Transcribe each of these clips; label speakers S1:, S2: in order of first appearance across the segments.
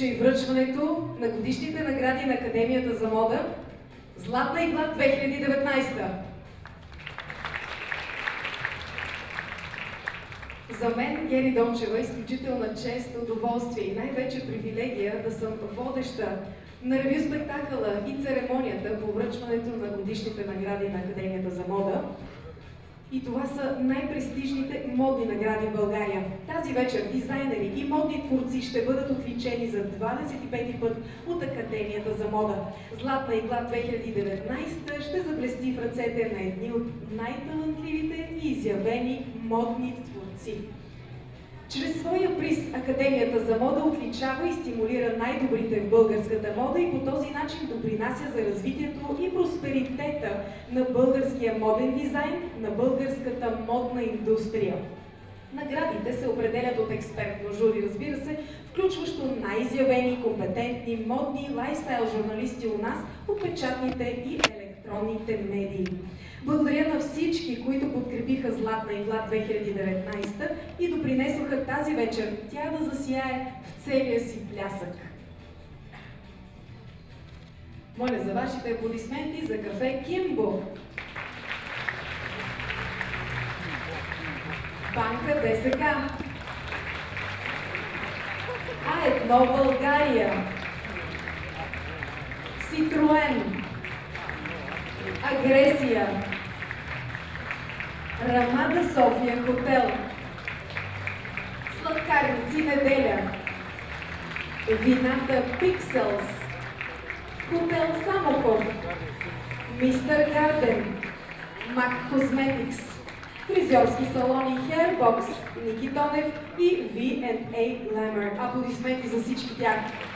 S1: случай връчването на годишните награди на Академията за мода Златна игла 2019. За мен, Гери Дончева, е изключителна чест, удоволствие и най-вече привилегия да съм водеща на ревю спектакъла и церемонията по връчването на годишните награди на Академията за мода. И това са най-престижните модни награди в България. Тази вечер дизайнери и модни творци ще бъдат отличени за 25-ти път от Академията за мода. Златна игла 2019 ще заблести в ръцете на едни от най-талантливите и изявени модни творци. Чрез своя приз Академията за мода отличава и стимулира най-добрите в българската мода и по този начин допринася за развитието и просперитета на българския моден дизайн, на българската модна индустрия. Наградите се определят от експертно жури, разбира се, включващо най-изявени, компетентни, модни лайфстайл журналисти у нас от печатните и електронните медии. Благодаря на всички, които подкрепиха Златна игла 2019 и допринесоха тази вечер тя да засияе в целия си блясък. Моля за вашите аплодисменти за кафе Кимбо. Банка ДСК. А1 България. Ситроен. Агресия. Рамада София хотел. Сладкарници неделя. Вината Пикселс. Хотел Самоков. Мистер Гарден. Мак Козметикс. Фризьорски салони Hairbox. Ники Тонев и V&A Glamour. Аплодисменти за всички тях.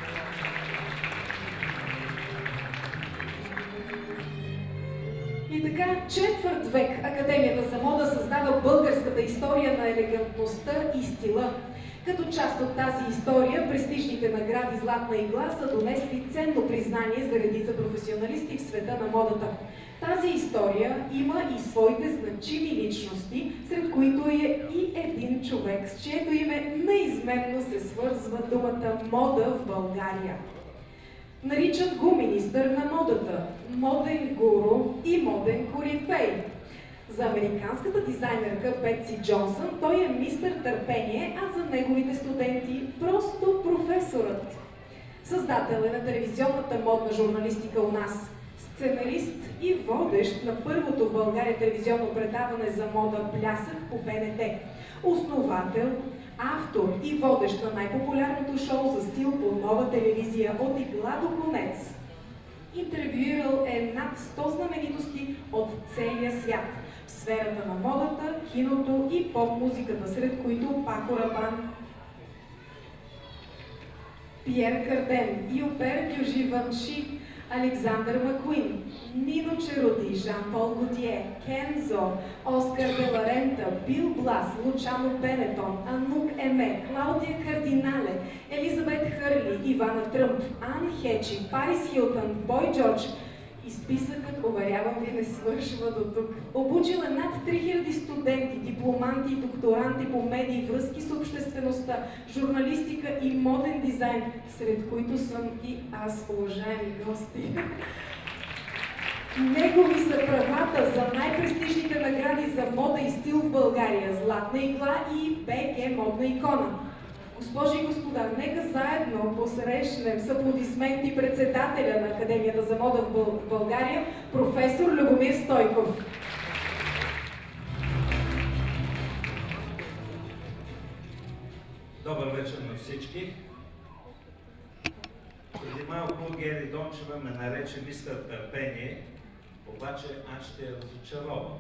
S1: И така, четвърт век Академията за мода създава българската история на елегантността и стила. Като част от тази история, престижните награди Златна игла са донесли ценно признание за редица професионалисти в света на модата. Тази история има и своите значими личности, сред които е и един човек, с чието име неизменно се свързва думата мода в България. Наричат го министър на модата, моден гуру и моден корифей. За американската дизайнерка Бетси Джонсън той е мистър търпение, а за неговите студенти просто професорът. Създател е на телевизионната модна журналистика у нас, сценарист и водещ на първото в България телевизионно предаване за мода Блясък по БНТ. Основател, автор и водещ на най-популярното шоу за стил по нова телевизия от игла до конец. Интервюирал е над 100 знаменитости от целия свят в сферата на модата, киното и поп-музиката, сред които Пако Рабан, Пиер Карден, Юпер Гюживанши, Александър Макуин, Нино Чероди, Жан-Пол Готие, Кензо, Оскар де ла Рента, Бил Блас, Лучано Бенетон, Анук Еме, Клаудия Кардинале, Елизабет Хърли, Ивана Тръмп, Ан Хечи, Парис Хилтън, Бой Джордж. И списъкът, уверявам ви, не свършва до тук. Обучил е над 3000 студенти, дипломанти и докторанти по медии, връзки с обществеността, журналистика и моден дизайн, сред които съм и аз, уважаеми гости. Негови са правата за най-престижните награди за мода и стил в България, Златна игла и БГ модна икона. Госпожи и господа, нека заедно посрещнем с аплодисменти председателя на Академията за мода в България, професор Любомир Стойков.
S2: Добър вечер на всички. Преди малко Гери Дончева ме нарече мистър търпение, обаче аз ще я разочаровам.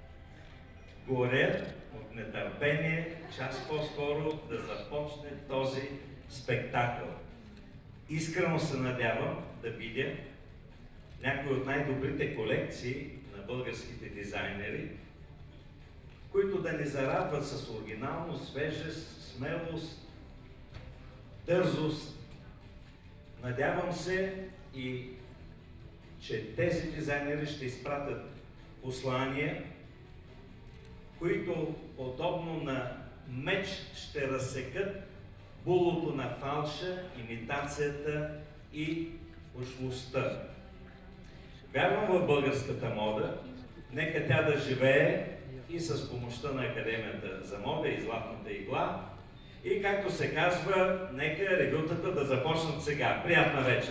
S2: Горя от нетърпение час по-скоро да започне този спектакъл. Искрено се надявам да видя някои от най-добрите колекции на българските дизайнери, които да ни зарадват с оригиналност, свежест, смелост, дързост. Надявам се и, че тези дизайнери ще изпратят послания, които подобно на меч ще разсекат булото на фалша, имитацията и ушлостта. Вярвам в българската мода, нека тя да живее и с помощта на Академията за мода и Златната игла. И както се казва, нека ревютата да започнат сега. Приятна вечер!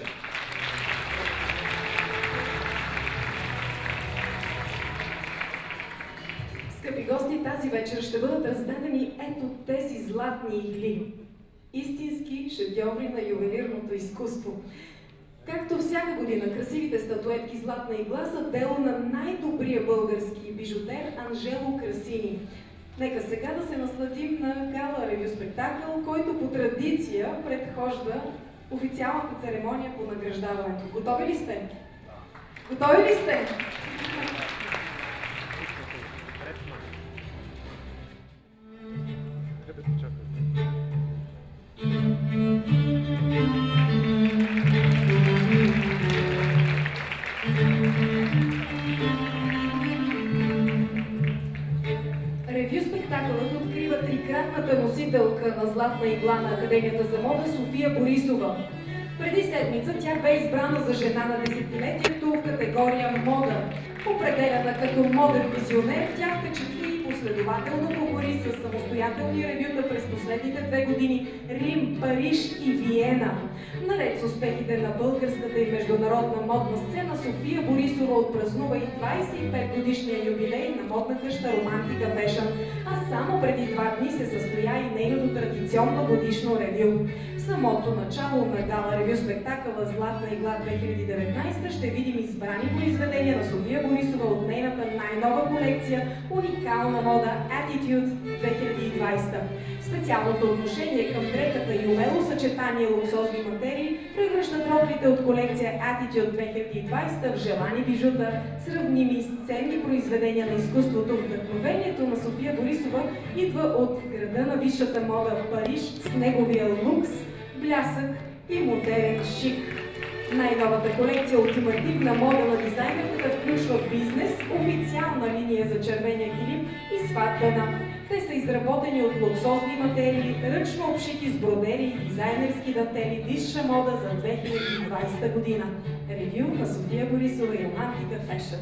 S1: Скъпи гости, тази вечер ще бъдат раздадени ето тези златни игли. Истински шедьоври на ювелирното изкуство. Както всяка година, красивите статуетки Златна игла са дело на най-добрия български бижутер Анжело Красини. Нека сега да се насладим на гала ревю спектакъл, който по традиция предхожда официалната церемония по награждаването. Готови ли сте? Готови ли сте? Ревю спектакълът открива трикратната носителка на Златна игла на Академията за мода София Борисова. Преди седмица тя бе избрана за жена на десетилетието в категория мода. Определена като моден визионер, тя впечатли и последователно покори с самостоятелни ревюта през последните 2 години Рим, Париж и Виена. Наред с успехите на българската и международна модна сцена, София Борисова отпразнува и 25-годишния юбилей на модна къща Романтика Фешън, а само преди 2 дни се състоя и нейното традиционно годишно ревю. В самото начало на гала ревю спектакъла Златна игла 2019 ще видим избрани произведения на София Борисова от нейната най-нова колекция уникална мода Attitude 2020. Специалното отношение към дрехата и умело съчетание луксозни материи превръщат роклите от колекция Attitude 2020 в желани бижута, сравними с ценни произведения на изкуството. Вдъхновението на София Борисова идва от града на висшата мода в Париж с неговия лукс, блясък и модерен шик. Най-новата колекция ултимативна мода на дизайнерката включва бизнес, официална линия за червения килим и сватбена. Те са изработени от луксозни материи, ръчно обшити с бродери и дизайнерски дантели, висша мода за 2020 година. Ревю на София Борисова и Романтика Фешън.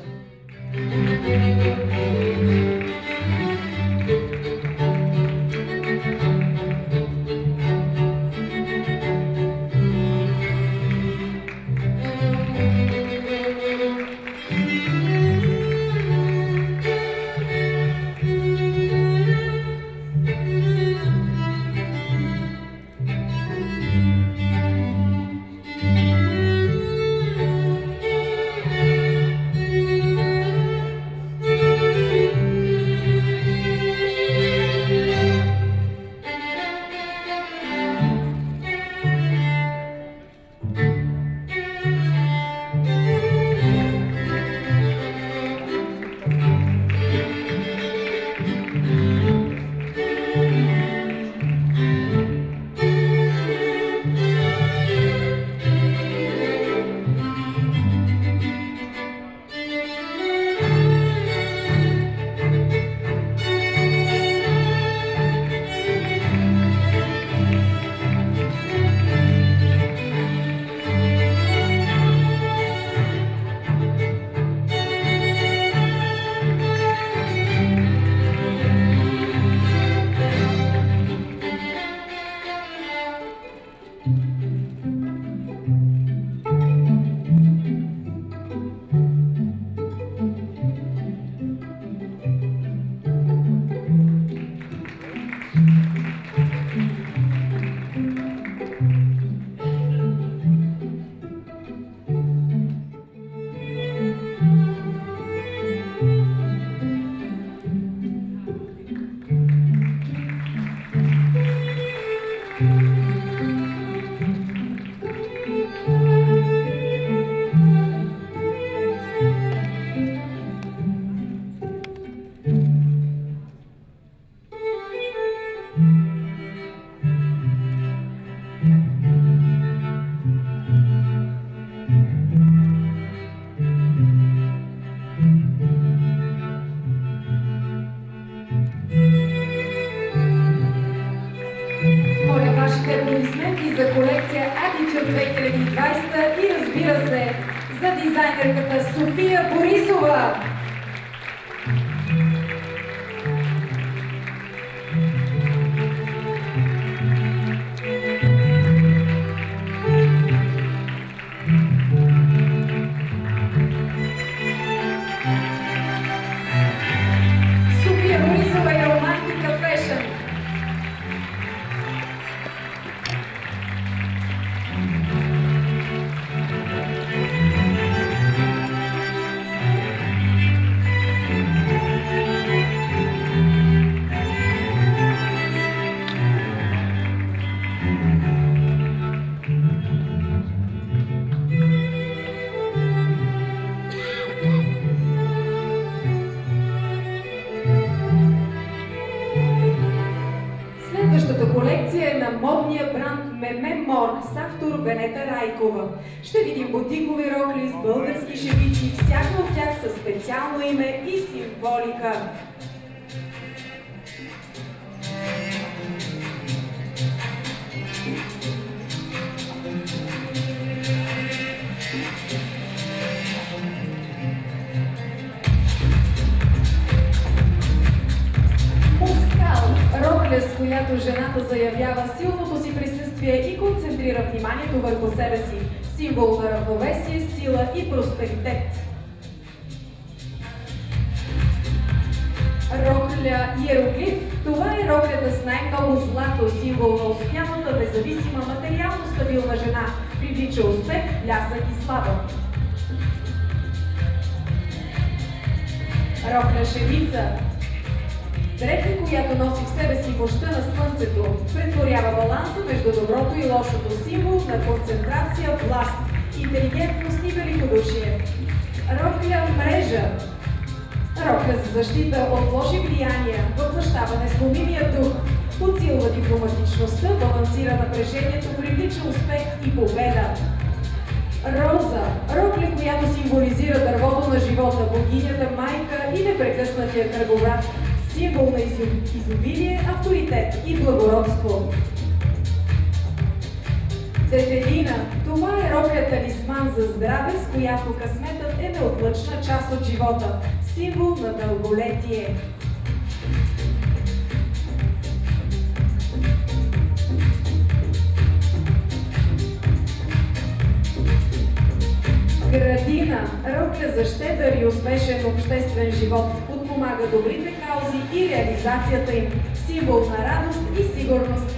S1: Future 2020 и разбира се за дизайнерката София Борисова. София Борисова и Романтика Фешън. Следващата колекция е на модния бранд Мемемор с автор Венета Райкова. Ще видим бутикови рокли с български шевици, всяка от тях със специално име и символика. Рокля, с която жената заявява силното си присъствие и концентрира вниманието върху себе си. Символ на равновесие, сила и просперитет. Рокля иероглиф. Това е роклята с най-много злато, символ на успяната, независима, материално стабилна жена. Привлича успех, блясък и слава. Рокля шевица. Дрехта, която носи в себе си мощта на слънцето, претворява баланса между доброто и лошото, символ на концентрация, власт, интелигентност и великодушие. Рокля мрежа. Рокля за защита от лоши влияния, въплъщава несломимия дух, подсилва дипломатичността, балансира напрежението, привлича успех и победа. Роза. Рокля, която символизира дървото на живота, богинята майка и непрекъснатия кръговрат. Символ на изобилие, авторитет и благородство. Детелина. Това е рокля талисман за здраве, с която късметът е неотлъчна част от живота. Символ на дълголетие. Градина. Рокля за щедър и успешен обществен живот. Подпомага добрите каузи и реализацията им. Символ на радост и сигурност.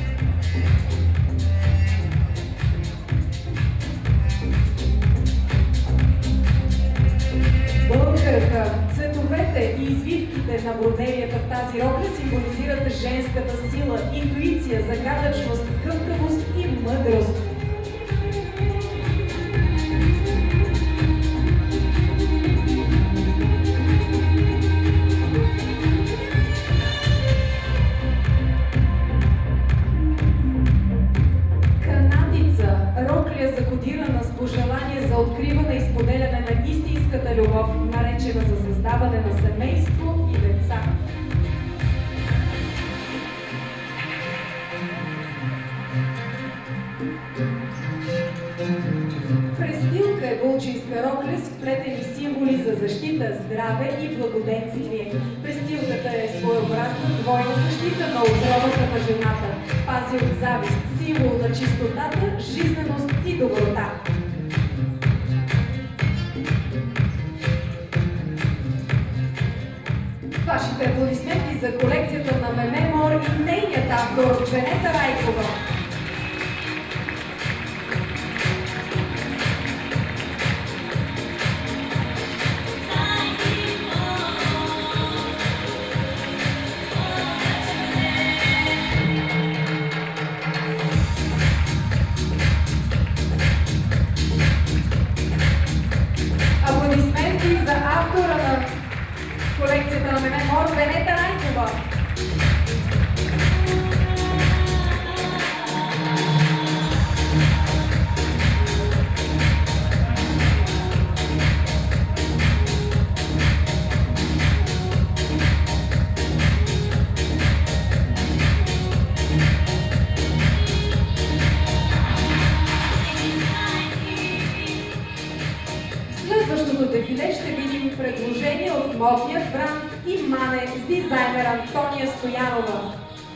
S1: Българка. Цветовете и извивките на бродерията в тази рокля символизират женската сила, интуиция, загадъчност, гъвкавост и мъдрост. Рокля закодирана с пожелание за откриване и споделяне на истинската любов, наречена за създаване на семейство и деца. Престилка е булчинска рокля с вплетени символи за защита, здраве и благоденствие. Престилката е своеобразна двойна защита на отровата на жената. Пази от завист, символ на чистотата, жизненост и доброта. Вашите аплодисменти за колекцията на Мемемор и нейният автор Венета Райкова. Аплодисменти за автора на колекцията на Мемемор Венета Райкова. завършващо дефиле ще видим предложение от модния бранд Имане с дизайнер Антония Стоянова.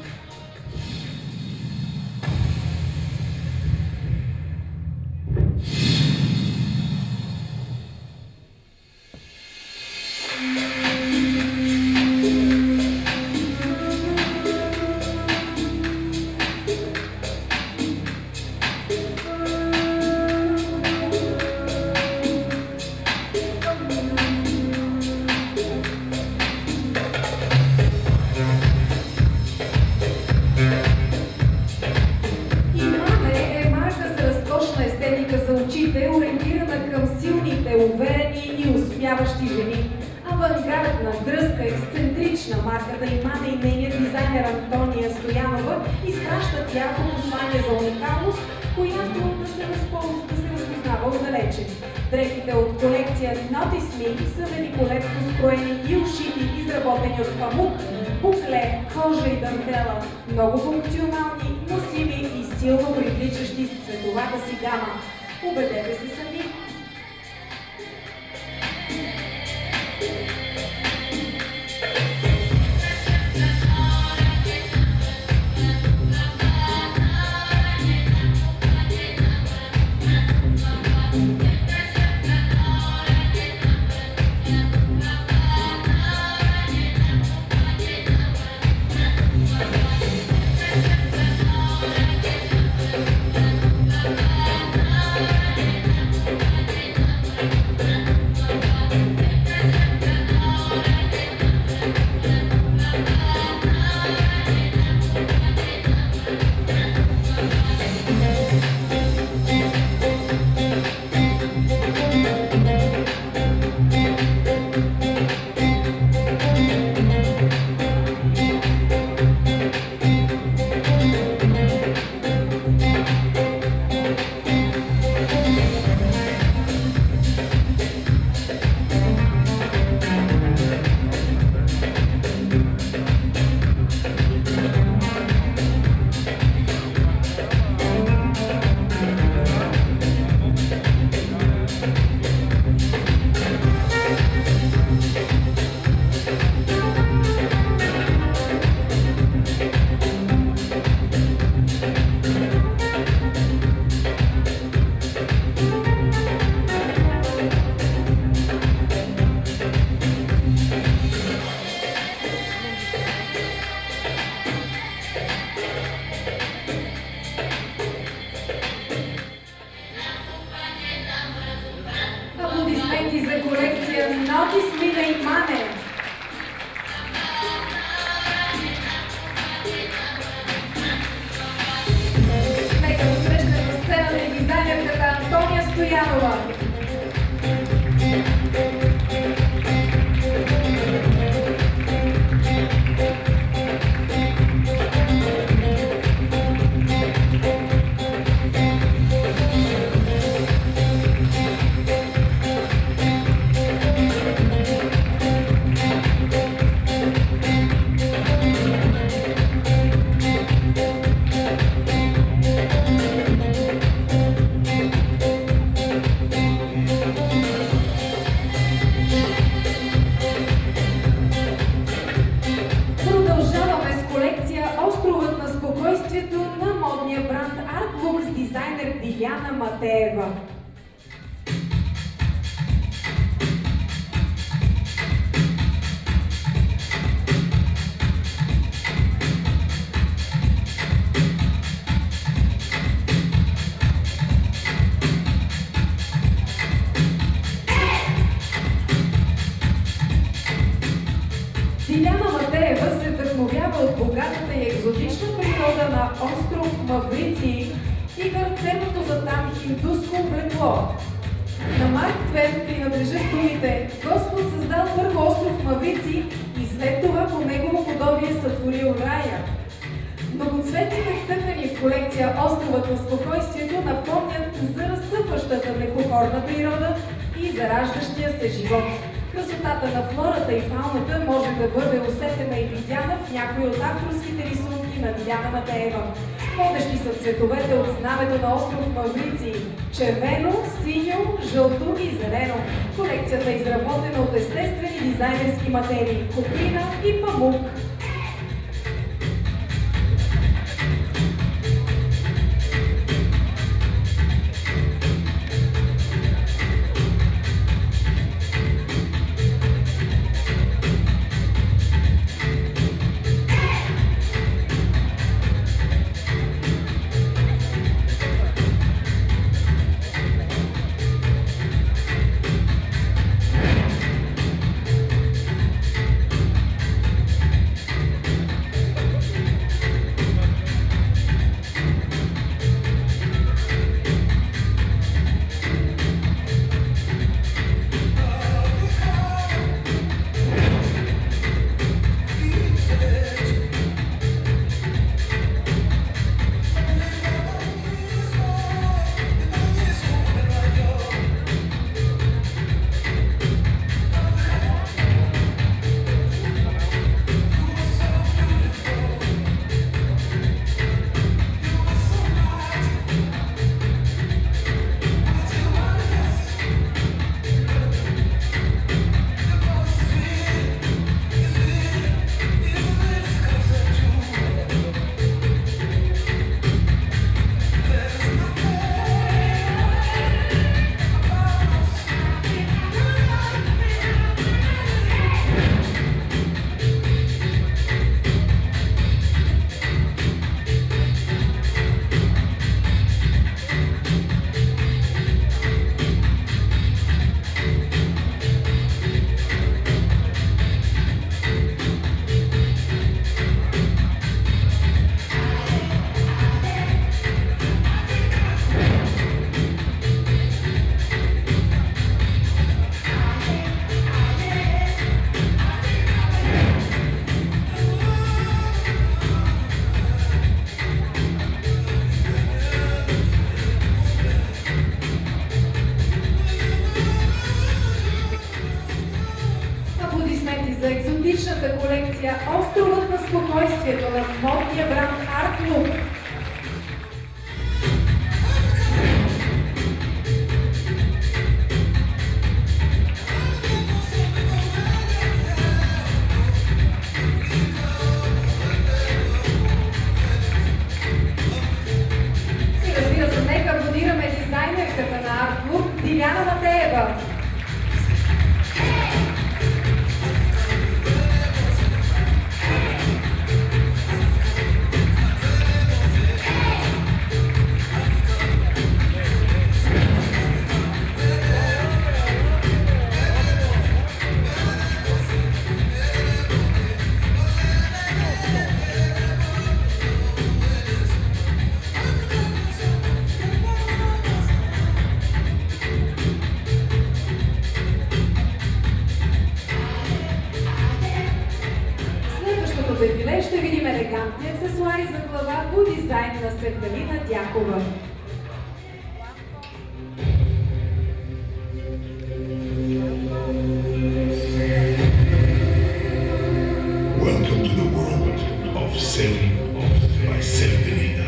S1: Ориентирана към силните, уверени и успяващи жени. Авангардна, дръзка, ексцентрична, марката Имане и нейният дизайнер Антония Стоянова изпращат ярко послание за уникалност, която да се разпознава отдалече. Дрехите от колекция Notice Me са великолепно скроени и ушити, изработени от памук, букле, кожа и дантела, много функционални, носими и силно привличащи с цветовата си гама. Убедете се сами. Аплодисменти за колекция Notice Me на Имане. Нека посрещнем на сцената и дизайнерката Антония Стоянова. На модния бранд Artbook с дизайнер Диляна Матеева. Диляна Матеева се вдъхновява от богатата и екзотична природа на остров Мавриций и характерното за там хиндуско облекло. На Марк Твен принадлежат думите: Господ създал първо остров Мавриций и след това по негово подобие сътворил рая. Многоцветните тъкани в колекция Островът на спокойствието напомнят за разцъфващата млекохорна природа и зараждащия се живот. Красотата на флората и фауната може да бъде усетена и видяна в някои от авторските рисунки на Диляна Матеева. Водещи са цветовете от знамето на остров Мавриций, червено, синьо, жълто и зелено. Колекцията е изработена от естествени дизайнерски материи, коприна и памук. За екзотичната колекция Островът на спокойствието на модния бранд Artlook. И разбира се, нека аплодираме дизайнерката на Artlook Диляна Матеева. Дефиле ще видим елегантни аксесуари за глава по дизайн на Светлина Дякова.
S3: Welcome to the world of Selling by Seftelina.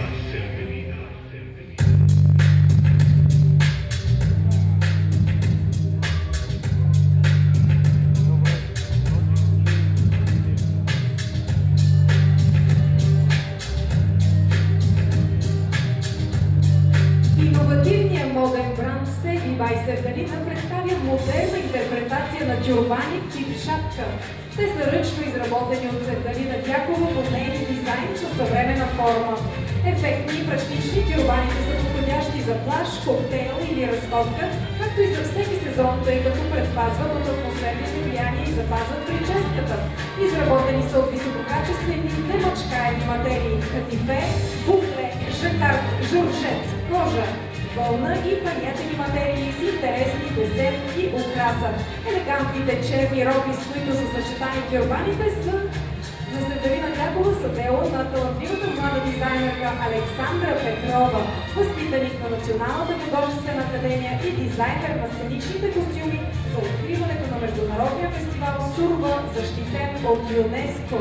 S1: Иновативният моден бранд Сели бай Сефтелина представя модерна интерпретация на тюрбани тип шапка. Те са ръчно изработени от Светлина Дякова по нейни дизайн със съвременна форма. Ефектни и практични тюрбаните са подходящи за плаж, коктейл или разходка, както и за всеки сезон, тъй като предпазват от атмосферните влияния и запазват прическата. Изработени са от висококачествени, немъчкаеми материи – катифе, букле, жакард, журжет, кожа, вълна и панятени материи с интересни десет и украса. Елегантните черни роби, с които са съчетани тюрбаните, са на Светлина Дякова са дело на талантливата млада дизайнерка Александра Петрова, възпитаник на Националната художествена академия и дизайнер на сценичните костюми за откриването на международния фестивал Сурва, защитен от ЮНЕСКО.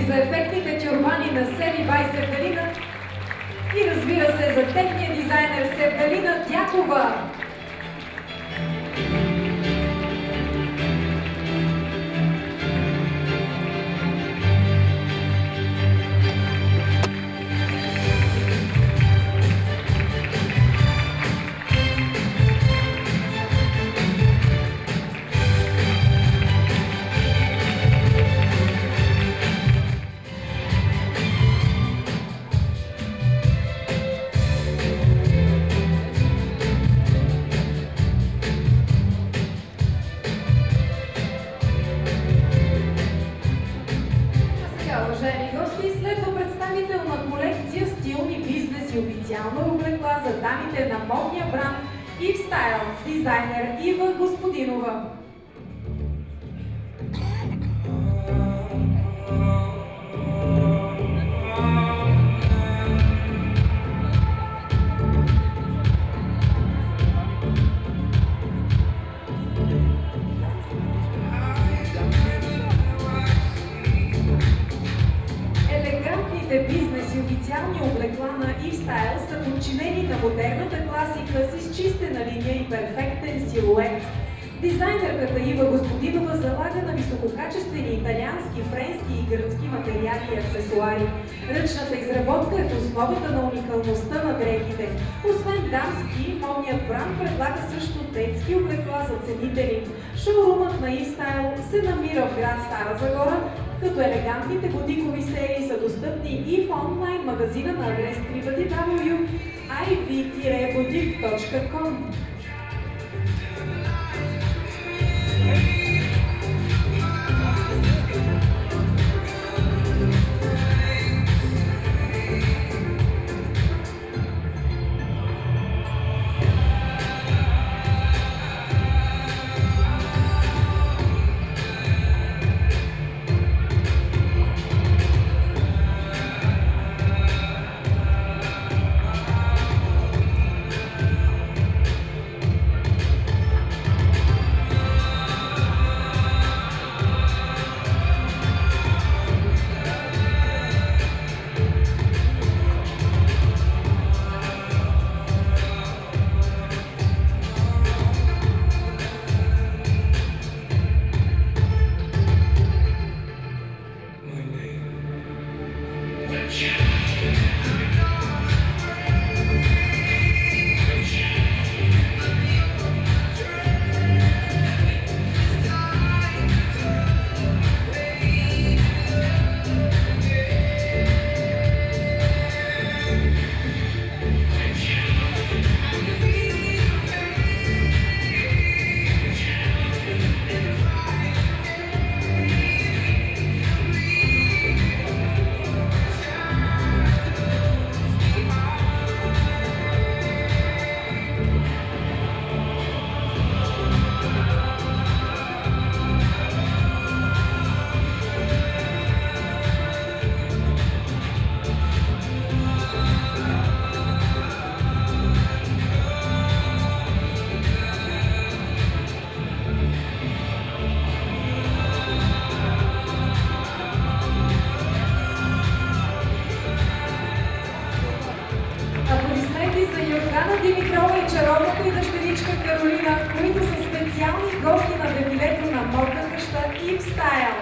S1: за ефектните тюрбани на Севи бай Севдалина и разбира се за техния дизайнер Севдалина Дякова. Уважаеми гости, следва представителна колекция стилни бизнес и официална облекла за дамите на модния бранд Eve Style с дизайнер Ива Господинова. Бизнес и официални облекла на Eve Style са подчинени на модерната класика с изчистена линия и перфектен силует. Дизайнерката Ива Господинова залага на висококачествени италиански, френски и гръцки материали и аксесуари. Ръчната изработка е в основата на уникалността на дрехите. Освен дамски, модният бранд предлага също детски облекла за ценители. Шоурумът на Eve Style се намира в град Стара Загора, като елегантните бутикови серии са достъпни и в онлайн магазина на адрес www.iv-boutique.com. Димитрова и чаровната и дъщеричка Каролина, които са специални гости на дефилето на модна къща Eve Style.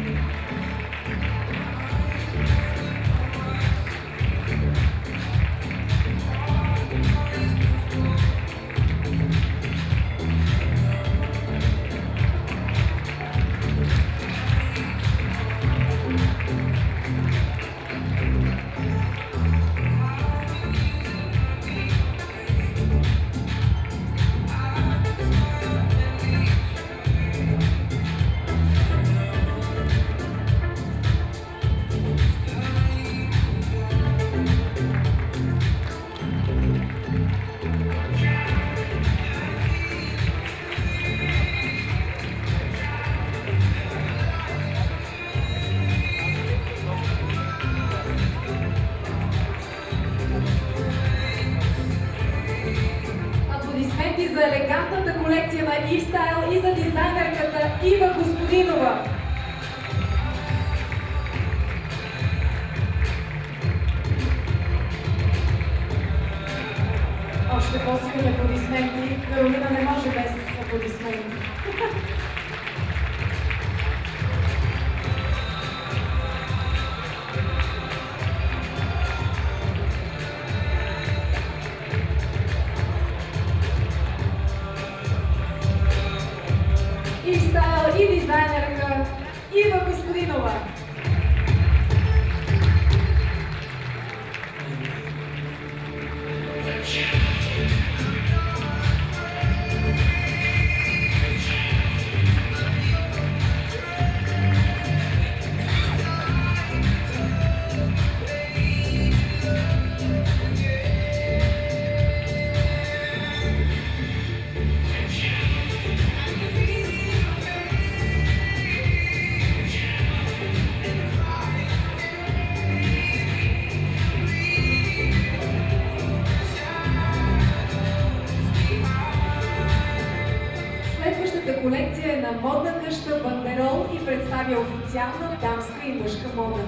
S1: За елегантната колекция на Eve Style и за дизайнерката Ива Господинова. представя официална дамска и мъжка мода.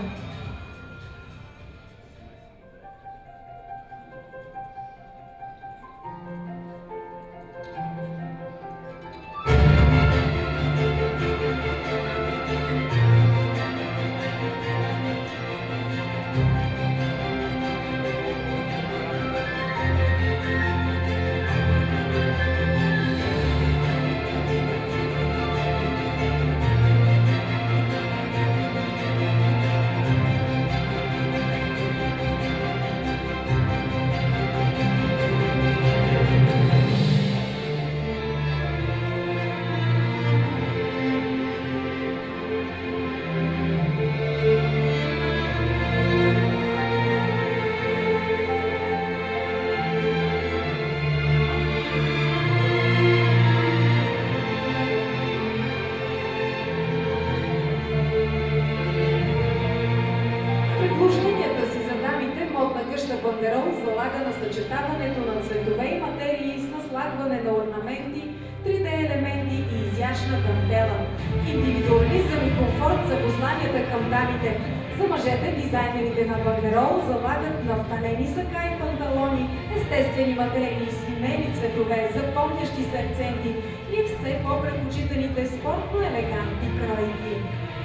S1: Бандерол залага на съчетаването на цветове и материи с наслагване на орнаменти, 3D елементи и изящна дантела. Индивидуализъм и комфорт са посланията към дамите. За мъжете дизайнерите на Бандерол залагат нафталени сака и панталони, естествени материи, смели цветове, запомнящи се акценти и все по-предпочитаните спортно-елегантни кройки.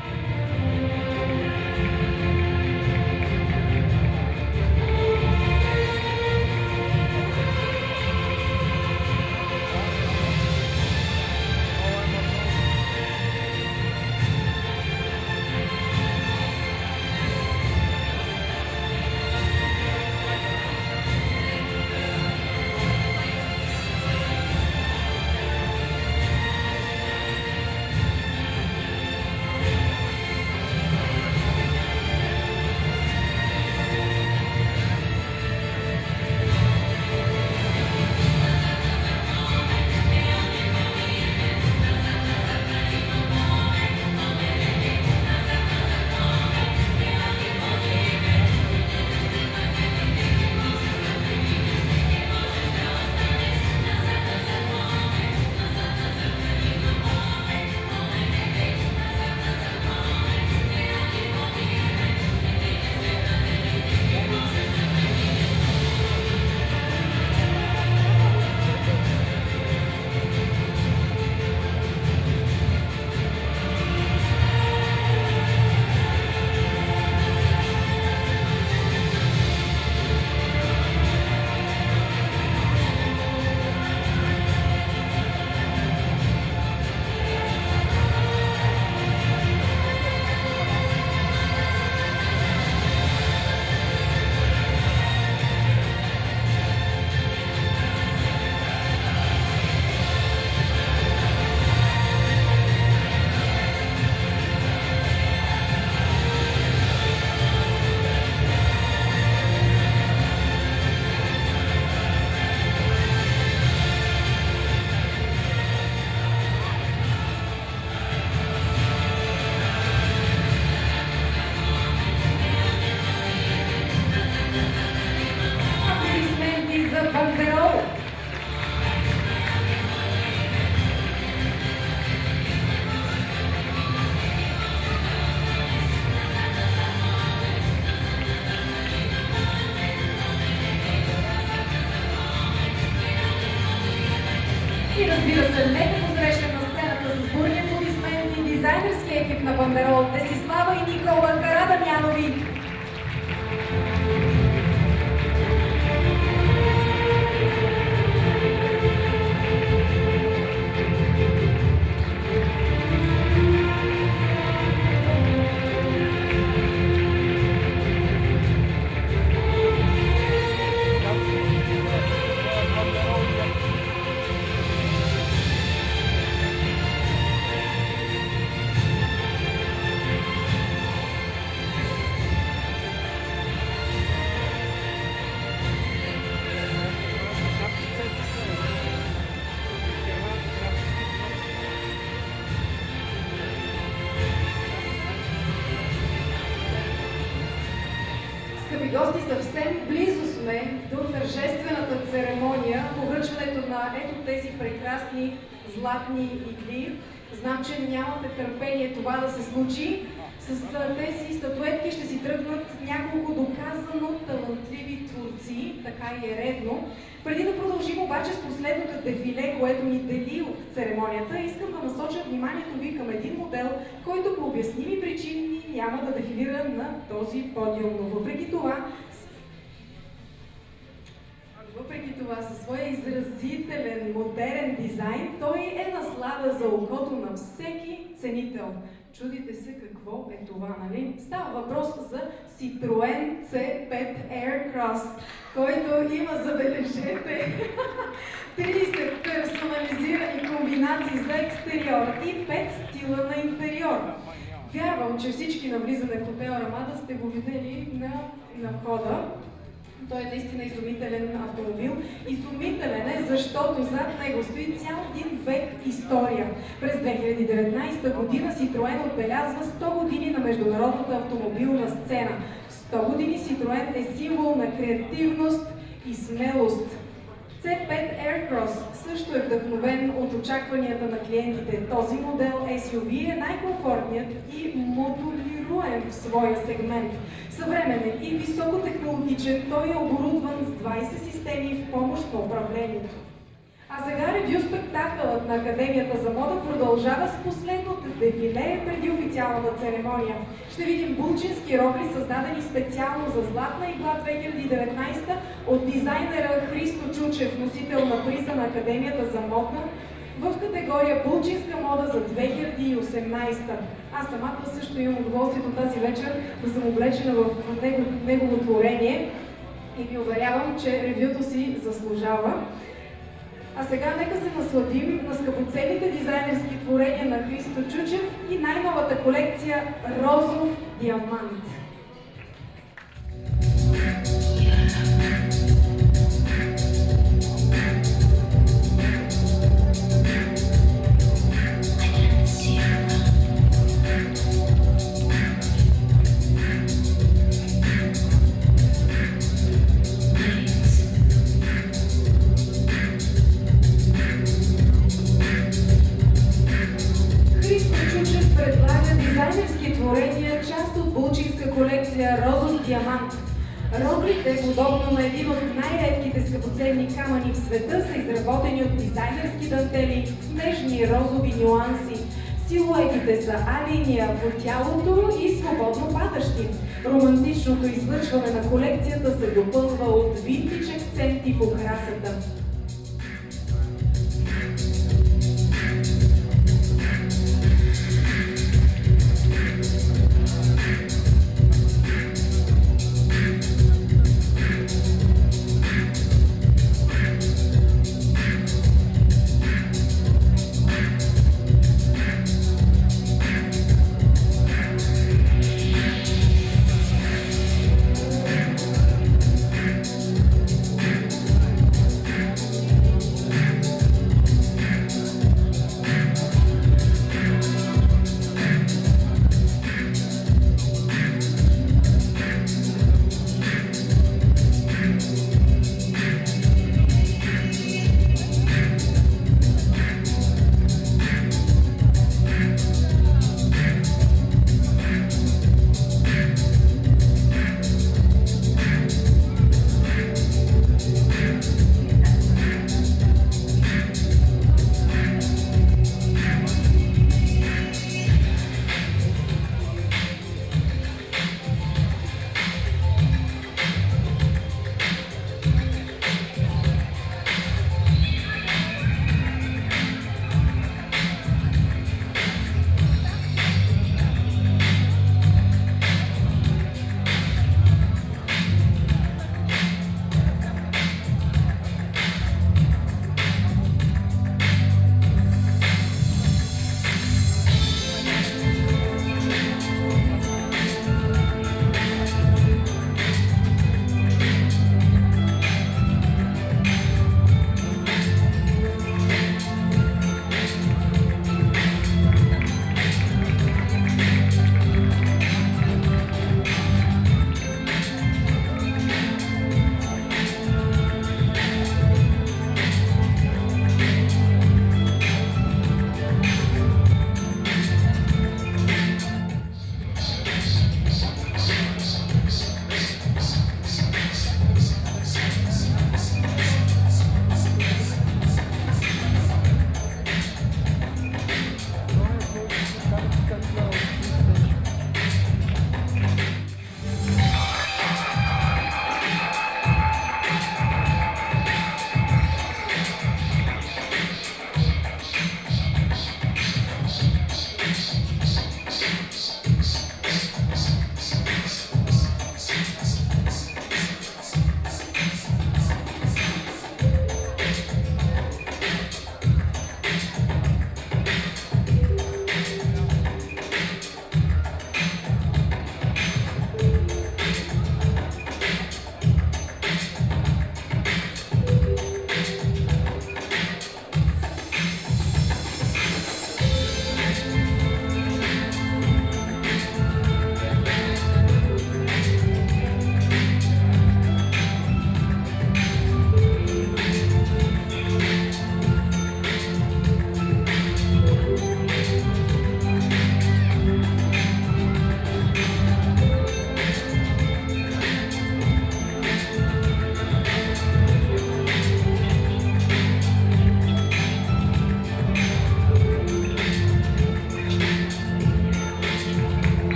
S1: И разбира се, нека посрещнем на сцената с бурни аплодисменти дизайнерския екип на Бандерол Десислава и Никола Карадамянови. Скъпи гости, съвсем близо сме до тържествената церемония по връчването на ето тези прекрасни златни игли. Знам, че нямате търпение това да се случи. С тези статуетки ще си тръгнат няколко доказано талантливи творци, така и е редно. Преди да продължим обаче с последното дефиле, което ни дели от церемонията, искам да насоча вниманието ви към един модел, който по обясними причини няма да дефилира на този подиум, но въпреки това със своя изразителен, модерен дизайн, той е наслада за окото на всеки ценител. Чудите се какво е това, нали? Става въпрос за Citroen C5 Aircross, който има, забележете, 30 персонализирани комбинации за екстериор и 5 стила на интериор. Вярвам, че всички на влизане в хотел Рамада сте го видели на входа. Той е наистина изумителен автомобил. Изумителен е, защото зад него стои цял един век история. През 2019 година Citroen отбелязва 100 години на международната автомобилна сцена. 100 години Citroen е символ на креативност и смелост. C5 Aircross също е вдъхновен от очакванията на клиентите. Този модел SUV е най-комфортният и модулируем в своя сегмент. Съвременен и високотехнологичен, той е оборудван с 20 системи в помощ на управлението. А сега ревю спектакълът на Академията за мода продължава с последното дефиле преди официалната церемония. Ще видим булчински рокли, създадени специално за Златна игла 2019 от дизайнера Христо Чучев, носител на приза на Академията за модна в категория булчинска мода за 2018. Аз самата също имам удоволствието тази вечер да съм облечена в негово творение и ви уверявам, че ревюто си заслужава. А сега нека се насладим на скъпоценните дизайнерски творения на Христо Чучев и най-новата колекция Розов диамант. Част от булчинска колекция Розов диамант. Роклите, подобно на един от най-редките скъпоценни камъни в света, са изработени от дизайнерски дантели в нежни розови нюанси. Силуетите са А-линия по тялото и свободно падащи. Романтичното извършване на колекцията се допълва от винтидж акценти в украсата.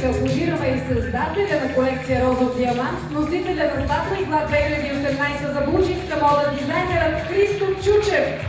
S1: Нека аплодираме и създателя на колекция Розов диамант, носителя на Златна игла 2018 за булчинска мода, дизайнерът Христо Чучев.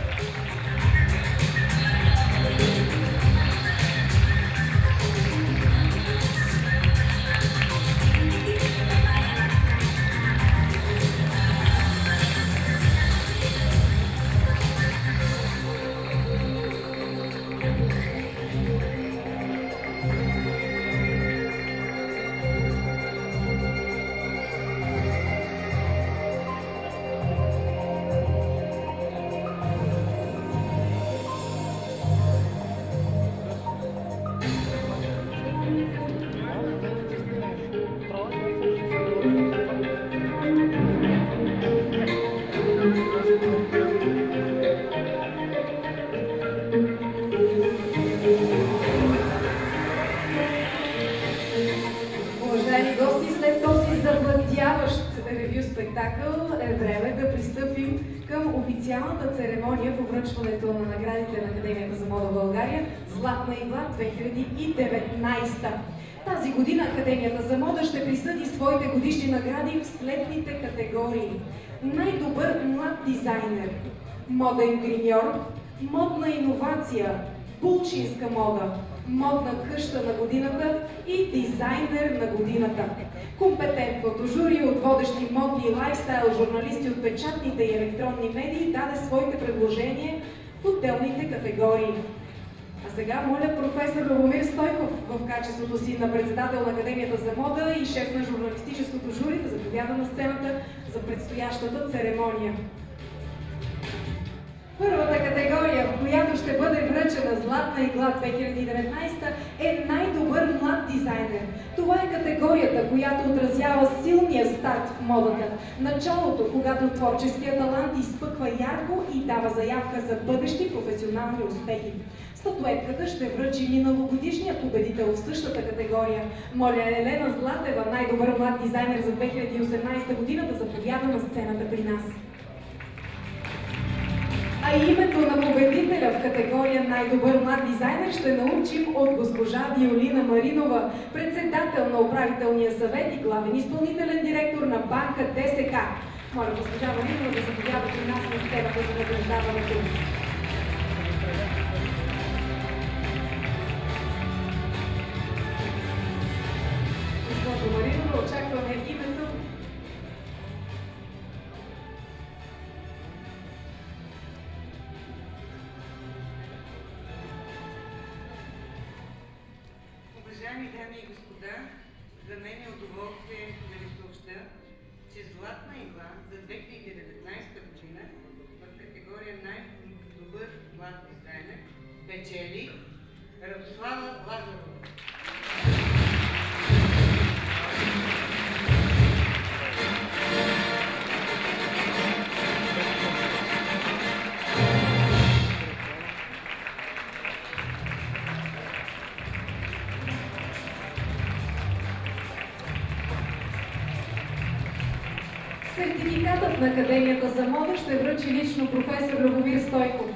S1: Уважаеми гости, след този завладяващ ревю спектакъл е време да пристъпим към официалната церемония по връчването на наградите на Академията за мода в България Златна игла 2019. Тази година Академията за мода ще присъди своите годишни награди в следните категории: най-добър млад дизайнер, моден гримьор, модна иновация, булчинска мода, модна къща на годината и дизайнер на годината. Компетентното жури от водещи модни и лайфстайл журналисти от печатните и електронни медии даде своите предложения в отделните категории. А сега моля професор Любомир Стойков в качеството си на председател на Академията за мода и шеф на журналистическото жури да заповяда на сцената за предстоящата церемония. Първата категория, в която ще бъде връчена Златна игла 2019, е най-добър млад дизайнер. Това е категорията, която отразява силния старт в модата. Началото, когато творческият талант изпъква ярко и дава заявка за бъдещи професионални успехи. Статуетката ще връчи миналогодишният победител в същата категория. Моля Елена Златева, най-добър млад дизайнер за 2018 година, да заповяда на сцената при нас. А името на победителя в категория най-добър млад дизайнер ще научим от госпожа Виолина Маринова, председател на управителния съвет и главен изпълнителен директор на банка ДСК. Моля госпожа Маринова да заповяда при нас на сцената за награждаването. Госпожо Маринова, очакваме името.
S4: Уважаеми дами и господа, за мен е удоволствие да ви съобща, че Златна игла за 2019 година в категория най-добър млад дизайнер печели Радослава Лазарова.
S1: Сертификатът на Академията за мода ще връчи лично професор Любомир Стойков.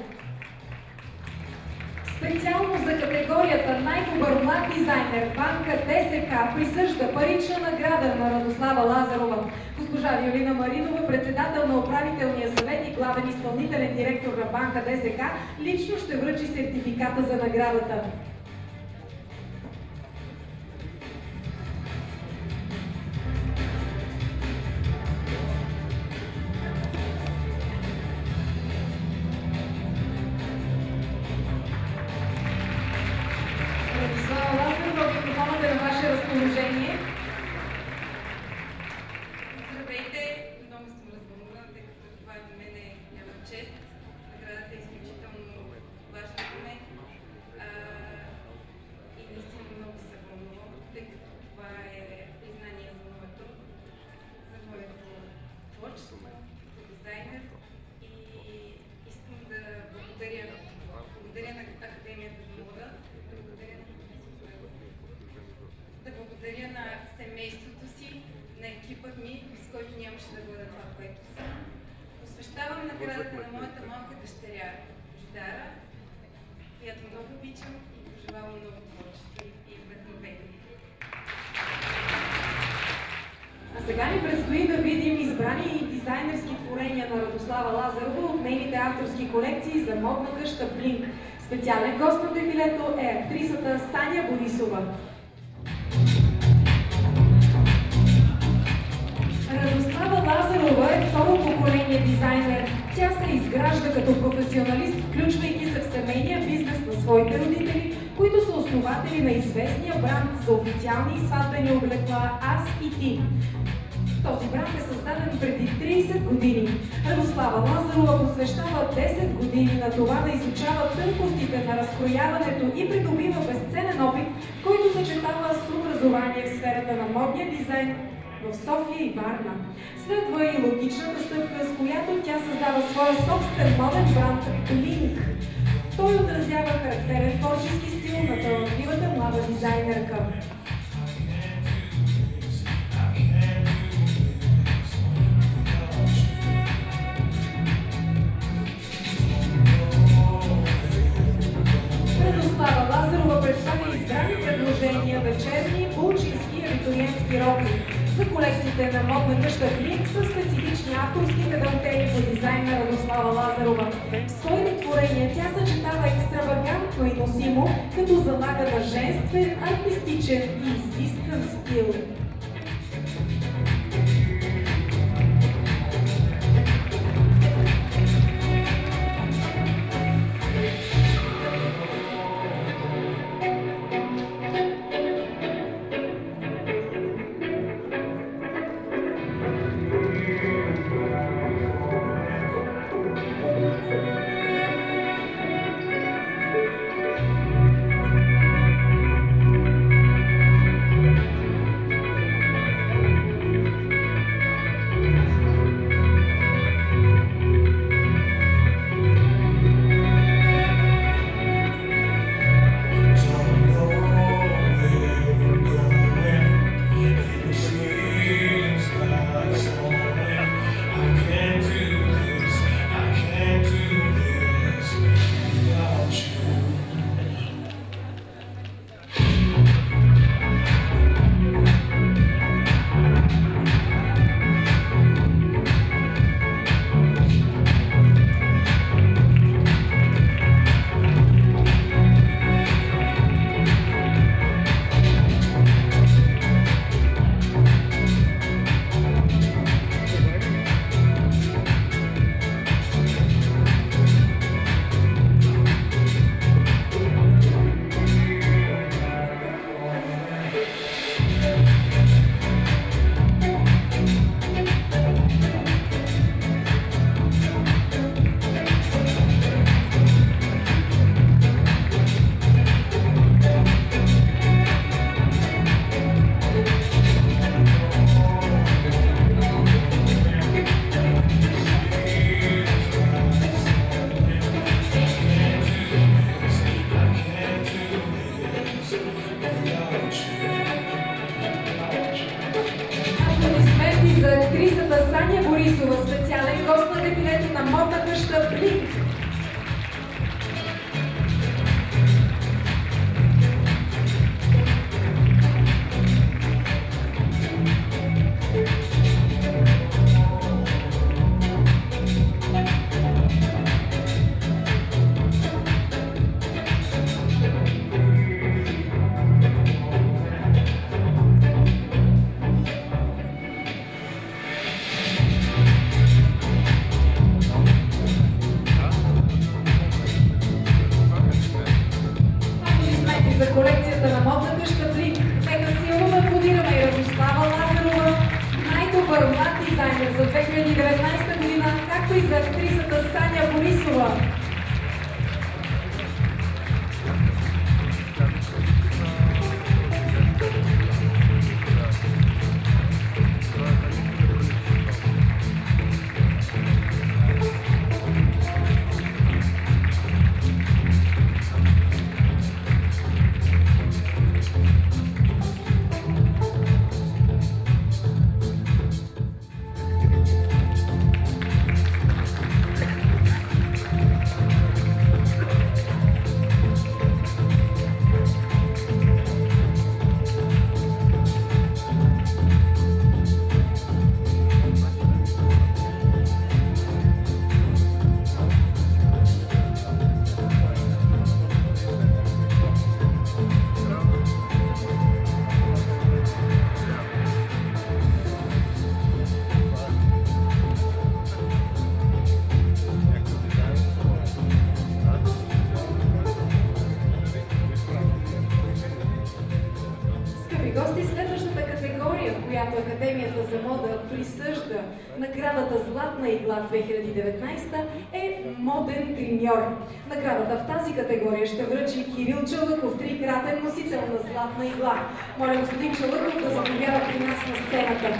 S1: Специално за категорията най-добър млад дизайнер банка ДСК присъжда парична награда на Радослава Лазарова. Госпожа Виолина Маринова, председател на управителния съвет и главен изпълнителен директор на банка ДСК, лично ще връчи сертификата за наградата.
S4: Здравейте! Много съм развълнувана, тъй като това за мен е голяма чест. Наградата е изключително важна за мен. И наистина много се вълнувам, тъй като това е признание за моя труд, за моето творчество, като дизайнер. И искам да благодаря на Академията за мода, да благодаря на семейството си, на екипът ми, с който нямаше да бъда това, което съм. Посвещавам наградата на моята малка дъщеря Жидара, която много обичам и пожелавам много творчество и вдъхновение.
S1: А сега ни предстои да видим избрани дизайнерски творения на Радослава Лазарова от нейните авторски колекции за модна къща Блинк. Специален гост на дефилето е актрисата Саня Борисова. Радослава Лазарова е второ поколение дизайнер. Тя се изгражда като професионалист, включвайки се в семейния бизнес на своите родители, които са основатели на известния бранд за официални и сватбени облекла Аз и Ти. Този бранд е създаден преди 30 години. Радослава Лазарова посвещава 10 години на това да изучава тънкостите на разкрояването и придобива безценен опит, който съчетава с образование в сферата на модния дизайн в София и Варна. Следва и логичната стъпка, с която тя създава своя собствен моден бранд Блинк. Той отразява характерен творчески стил на талантливата млада дизайнерка. Радослава Лазарова представи избрани предложения вечерни, булчински и абитуриентски роби. За колекциите на модна къща Блинк са специфични авторските дантели по дизайн на Радослава Лазарова. В своите творения тя съчетава екстравагантно и носимо, като залага на женствен, артистичен и изискан стил. Специален гост на дефилето на модна къща Блинк. За колекцията на модна къща Блинк. Нека силно да аплодираме и Радослава Лазарова, най-добър млад дизайнер за 2019 година, както и за актрисата Саня Борисова. скъпи гости, следващата категория, в която Академията за мода присъжда наградата Златна игла 2019 е моден гримьор. Наградата в тази категория ще връчи Кирил Чалъков, трикратен носител на Златна игла. Моля господин Чалъков да заповяда при нас на сцената.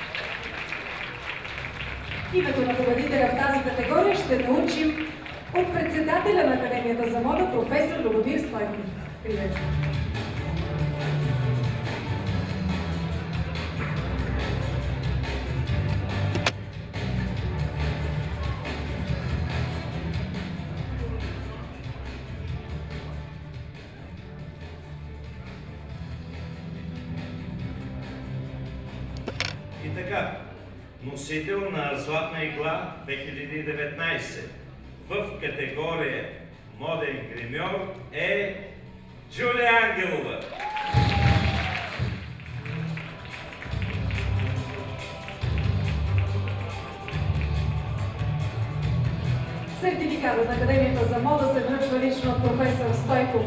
S1: Името на победителя в тази категория ще научим от председателя на Академията за мода, професор Любомир Стойков. Привет!
S2: И така, носител на Златна игла 2019 в категория моден гримьор е Джулия Ангелова.
S1: Сертификатът на Академията за мода се връчва лично от професор Стойков.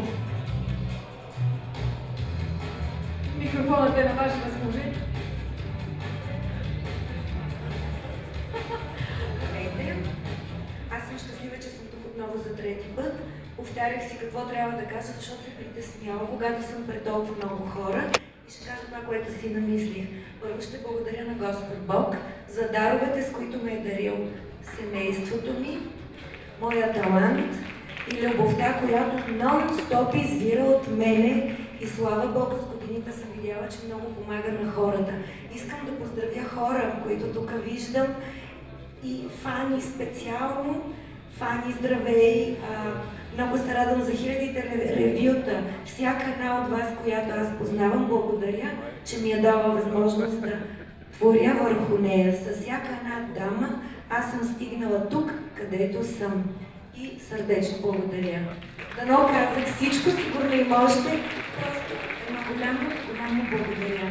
S1: Микрофонът е на ваше разположение.
S5: Здравейте! Аз съм щастлива, че съм тук отново за трети път. Повтарях си какво трябва да кажа, защото се притеснявам, когато съм пред толкова много хора. И ще кажа това, което си намислих. Първо ще благодаря на Господ Бог за даровете, с които ме е дарил семейството ми, моя талант и любовта, която нон-стоп извира от мене. И слава Богу, с годините съм видяла, че много помага на хората. Искам да поздравя хора, които тук виждам, и фани специално. Фани, здравей! Много се радвам за хилядите ревюта. Всяка една от вас, която аз познавам, благодаря, че ми е дала възможност да творя върху нея. С всяка една дама аз съм стигнала тук, където съм. И сърдечно благодаря. Дано казах всичко, сигурно и можете. Просто едно голямо благодаря.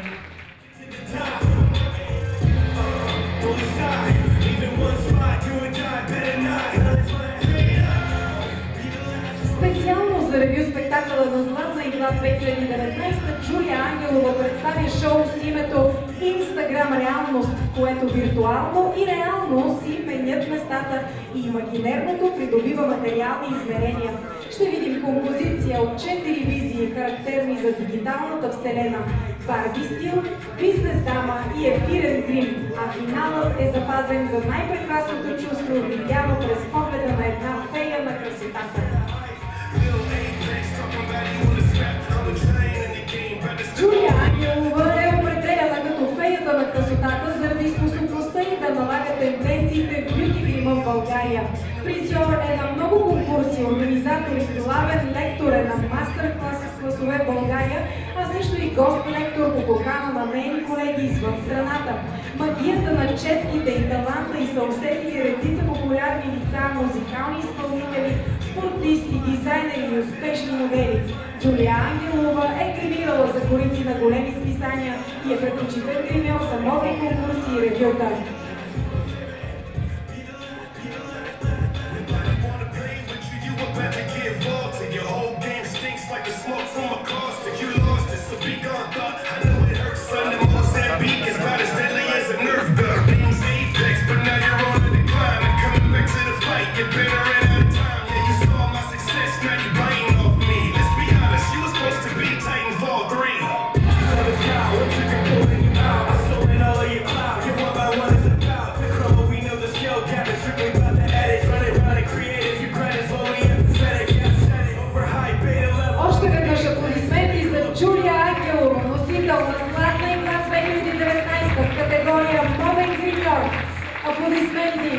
S1: Специално за ревю спектакъла на Златна игла 2019 Джулия Ангелова представи шоу с името Инстаграм реалност, в което виртуално и реално си менят местата и имагинерното придобива материални измерения. Ще видим композиция от 4 визии, характерни за дигиталната вселена, Барби стил, бизнес дама и ефирен грим, а финалът е запазен за най-прекрасното чувство, видяно през погледа на една фея на красотата. Джулия Ангелова е определена като феята на красотата заради способността и да налага тенденциите в бюти грима в България. Призьор е на много конкурси, организатор и главен лектор е на мастер-класове в България, а също и гост-лектор по покана на нейни колеги извън страната. Магията на четките и таланта и са усетили редица популярни лица, музикални изпълнители, спортисти, дизайнери и успешни модели. Джулия Ангелова е гримирала за корици на големи списания и е предпочитан гримьор за модни конкурси и ревюта. Аплодисменти!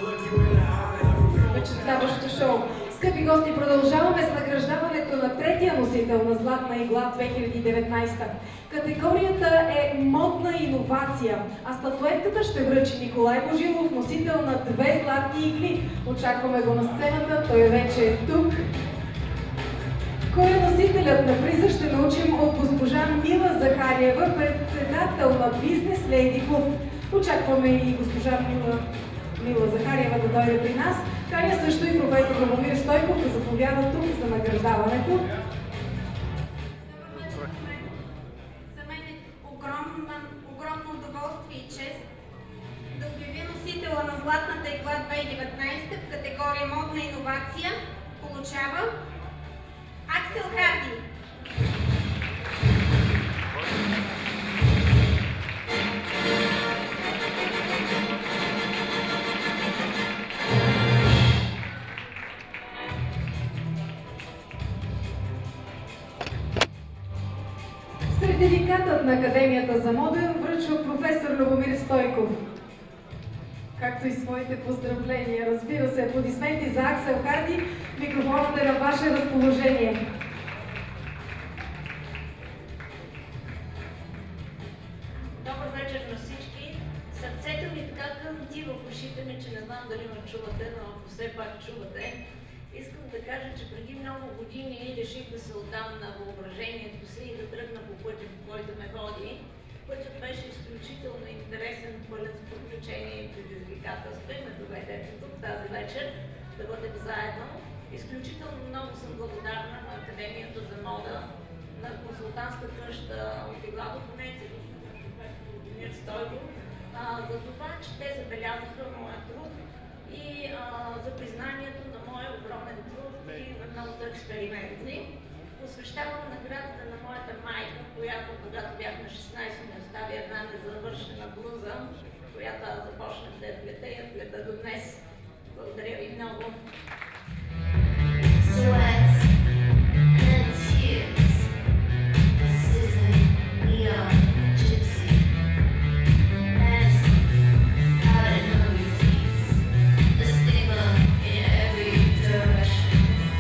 S1: Впечатляващо шоу. Скъпи гости, продължаваме с награждаването на третия носител на Златна игла 2019. Категорията е модна иновация, а статуетката ще връчи Николай Божилов, носител на 2 златни игли. Очакваме го на сцената, той вече е тук. Кой е носителят на приза ще научим от госпожа Мила Захариева, председател на Бизнес Лейди Клуб. Очакваме и госпожа Мила Захариева да дойде при нас. Каня също и професор Любомир Стойков да заповяда тук за награждаването.
S6: За мен е огромно удоволствие и чест да обявя носителя на Златната игла 2019 в категория модна иновация. Получава Аксел Харди.
S1: Сертификатът на Академията за мода връчва професор Любомир Стойков. Както и своите поздравления. Разбира се, аплодисменти за Аксел Харди. Микрофонът е на ваше разположение.
S7: Добър вечер на всички. Сърцето ми така кънти в ушите ми, че не знам дали ме чувате, но ако все пак чувате, искам да кажа, че преди много години реших да се отдам на въображението си и да тръгна по пътя, по който ме води. Пътят беше изключително интересен, пълен с приключения и предизвикателства и ме доведете тук тази вечер да бъдем заедно. Изключително много съм благодарна на Академията за мода, на консултантска къща от игла до понети, Любомир Стойков, за това, че те забелязаха моя труд и за признанието на моя огромен труд и на многото експерименти. Посвещавам наградата на моята майка, която, когато бях на 16, ми остави една незавършена блуза, която аз започнах да я плета и я плета до днес. Благодаря ви много.
S8: Sweats and tears. This isn't neon gypsy. Medicine out in hungry teeth. The stigma in every direction.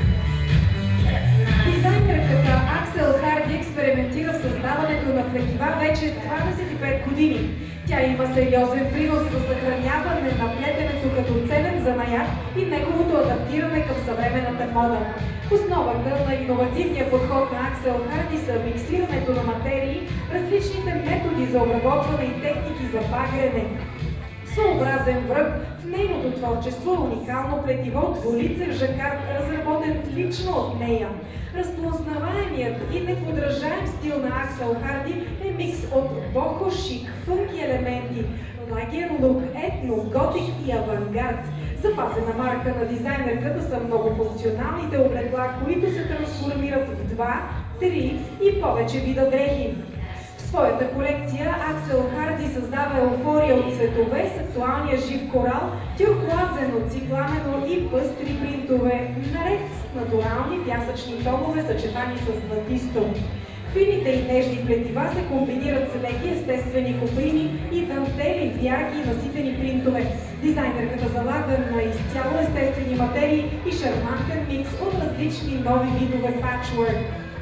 S1: Дизайнерката Аксел Харди експериментира в създаването на плетива вече 25 години. Тя има сериозен принос за съхраняване на плетенето като ценен занаят и неговото адаптиране към съвременната мода. В основата на иновативния подход на Аксел Харди са миксирането на материи, различните методи за обработване и техники за багрене. Своеобразен връх в нейното творчество е уникално плетиво двулицев жакард, разработен лично от нея. Разпознаваемият и неподражаем стил на Аксел Харди е микс от бохо шик, фънки елементи, лагер лук, етно, готик и авангард. Запазена марка на дизайнерката са многофункционалните облекла, които се трансформират в 2, 3 и повече вида дрехи. В своята колекция Аксел Харди създава еуфория от цветове с актуалния жив корал, тюркоазен от цикламено и пъстри принтове, наред с натурални пясъчни тонове, съчетани с златисто. Фините и нежни плетива се комбинират с леки естествени коприни и дантели в ярки и наситени принтове. Дизайнерката залага на изцяло естествени материи и шармантен микс от различни нови видове патчворк.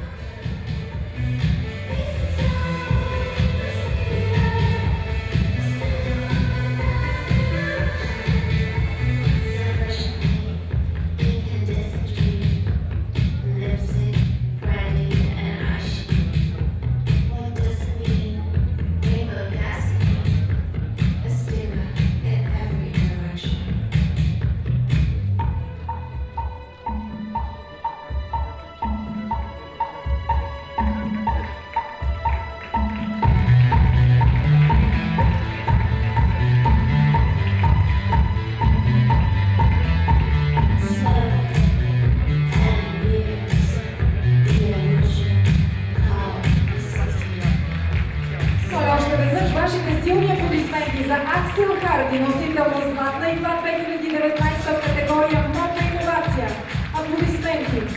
S1: За Аксел Харди, носител на Златна игла 2019 категория модна иновация. Аплодисменти!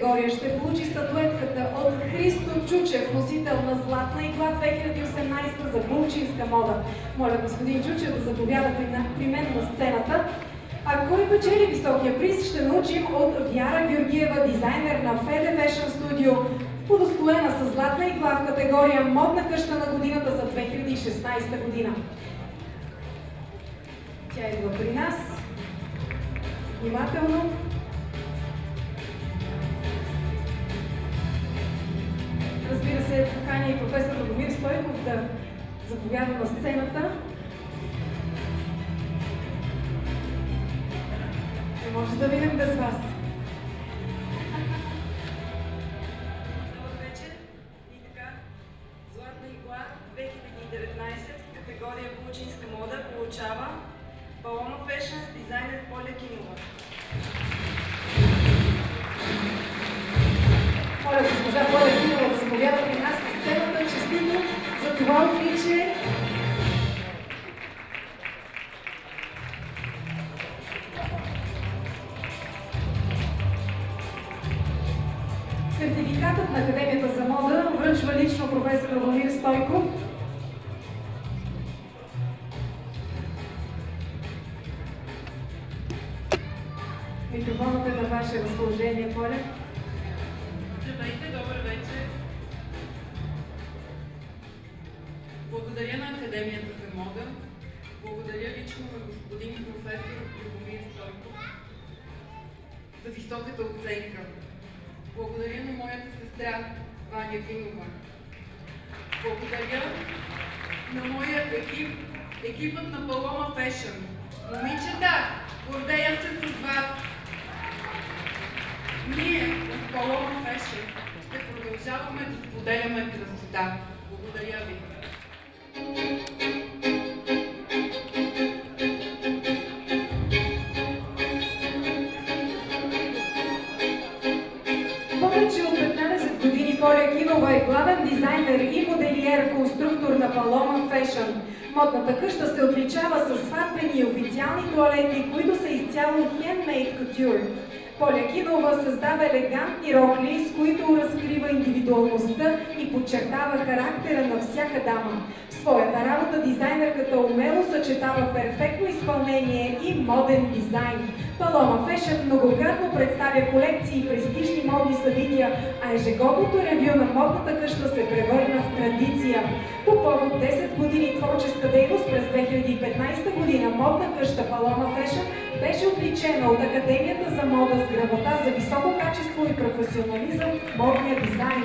S1: категория ще получи статуетката от Христо Чучев, носител на Златна игла 2018 за булчинска мода. Моля господин Чучев да заповядате при мен на сцената. А кой печели високия приз, ще научим от Вяра Георгиева, дизайнер на Fede Fashion Studio, удостоена с Златна игла в категория Модна къща на годината за 2016 година. Тя идва при нас. Внимателно. Разбира се, поканя и професор Радомир Стойков да заповяда на сцената. Не може да видим без вас.
S9: Добър вечер. И така, Златна игла 2019 в категория булчинска мода получава Paloma Fashion с дизайнер Поля Кинова.
S1: Моля госпожа Поля Кинова да заповяда при нас на сцената. Честито за това отличие. Сертификатът на Академията за мода връчва лично професор Радомир Стойков. Микрофонът е на ваше разположение, Поля.
S9: Здравейте, добър вечер. Благодаря на Академията за мода. Благодаря лично на господин професор Радомир Стойков за високата оценка. Благодаря на моята сестра Ваня Кинова. Благодаря на моя екип, екипът на Paloma Fashion. Момичета, гордея се с вас! Ние от Paloma Fashion ще продължаваме да споделяме красота. Благодаря ви!
S1: Повече от 15 години Поля Кинова е главен дизайнер и моделиер, конструктор на Paloma Fashion. Модната къща се отличава с сватбени и официални тоалети, които са изцяло handmade couture. Поля Кинова създава елегантни рокли, с които разкрива индивидуалността и подчертава характера на всяка дама. В своята работа дизайнерката умело съчетава перфектно изпълнение и моден дизайн. Paloma Fashion многократно представя коллекции и престижни модни събития, а ежегодното ревю на модната къща се превърна в традиция. По повод 10 години творческа дейност през 2015 година модна къща Paloma Fashion беше отличена от Академията за мода с грамота за високо качество и професионализъм в модния дизайн.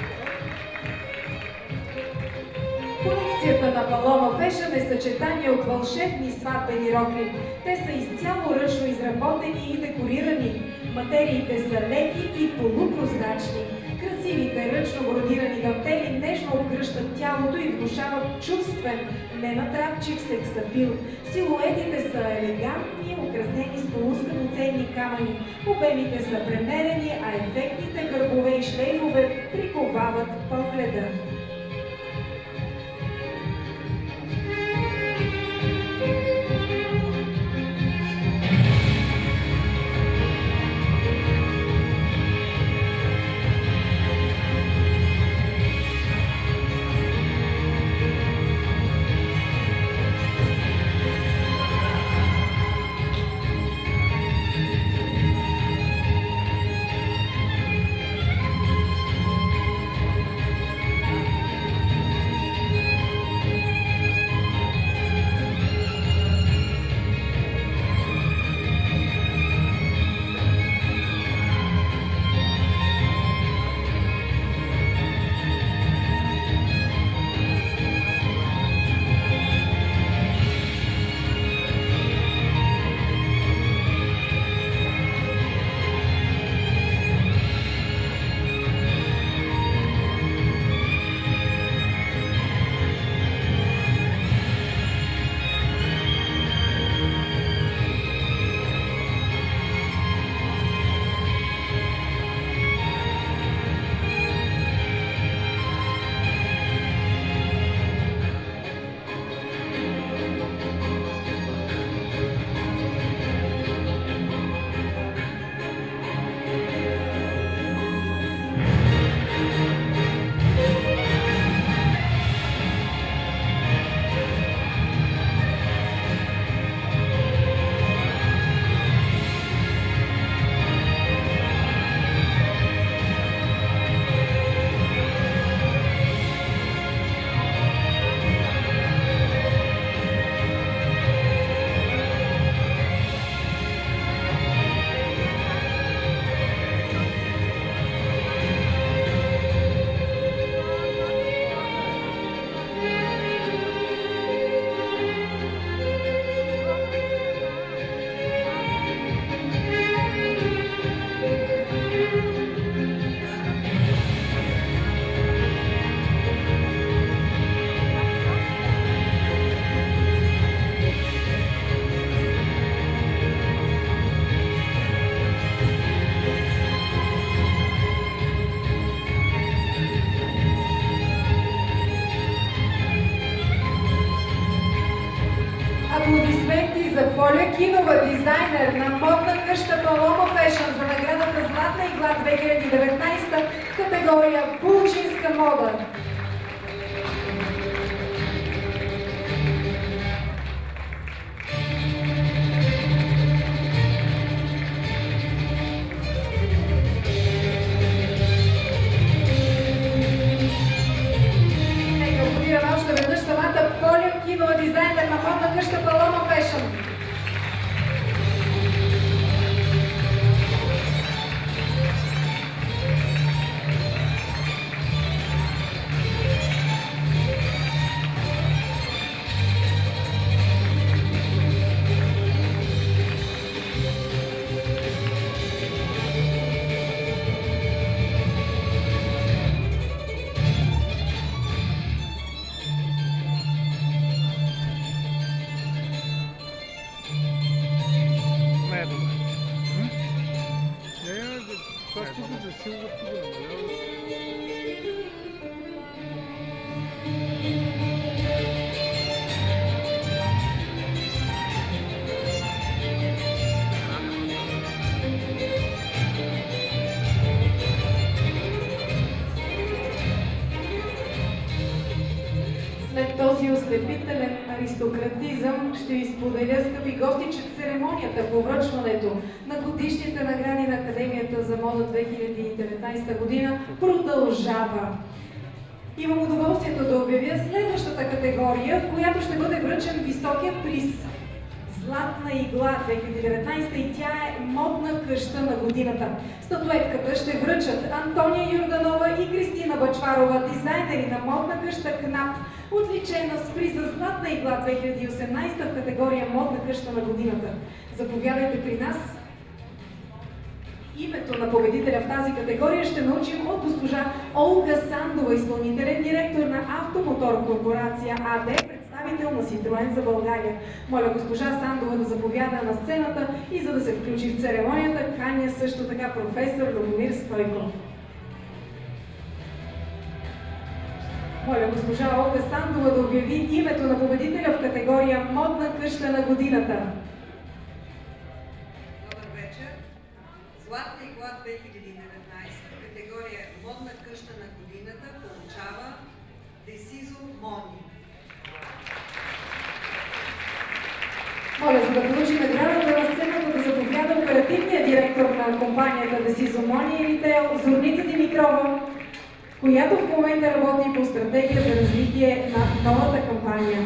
S1: Колекцията на Paloma Fashion е съчетание от вълшебни сватбени рокли. Те са изцяло ръчно изработени и декорирани. Материите са леки и полупрозрачни. Красивите ръчно бродирани дантели нежно обгръщат тялото и внушават чувствен, ненатрапчив сексапил. Силуетите са елегантни, украсени с полускъпоценни камъни. Обемите са премерени, а ефектните гърбове и шлейфове приковават погледа. за Полякинова, дизайнер на модна къща Палома Фешън за наградата Златна игла 2019 в категория Булчинска мода. Още веднъж самата Полякинова, дизайнер на модна къща Палома Фешън. След този ослепителен аристократизъм ще ви споделя, скъпи гости, че церемонията по връчването на годишните награди на Академията за мода 2019 година продължава. Имам удоволствието да обявя следващата категория, в която ще бъде връчен високия приз Златна игла 2019 и тя е модна къща на годината. Статуетката ще връчат Антония Йорданова и Кристина Бачварова, дизайнери на модна къща КНАП, отличена с приза Златна игла 2018 в категория модна къща на годината. Заповядайте при нас. Името на победителя в тази категория ще научим от госпожа Олга Сандова, изпълнителен директор на Автомотор Корпорация АД, представител на Citroen за България. Моля госпожа Сандова да заповяда на сцената и за да се включи в церемонията, каня също така професор Любомир Стойков. Моля госпожа Олга Сандова да обяви името на победителя в категория модна къща на годината.
S4: Добър вечер! Златна игла 2019 в категория модна къща на годината получава Deciso Moni.
S1: Моля, за да получи наградата на сцената да заповяда оперативният директор на компанията Deciso Moni Retail Зорница Димитрова, която в момента работи по стратегия за развитие на новата кампания.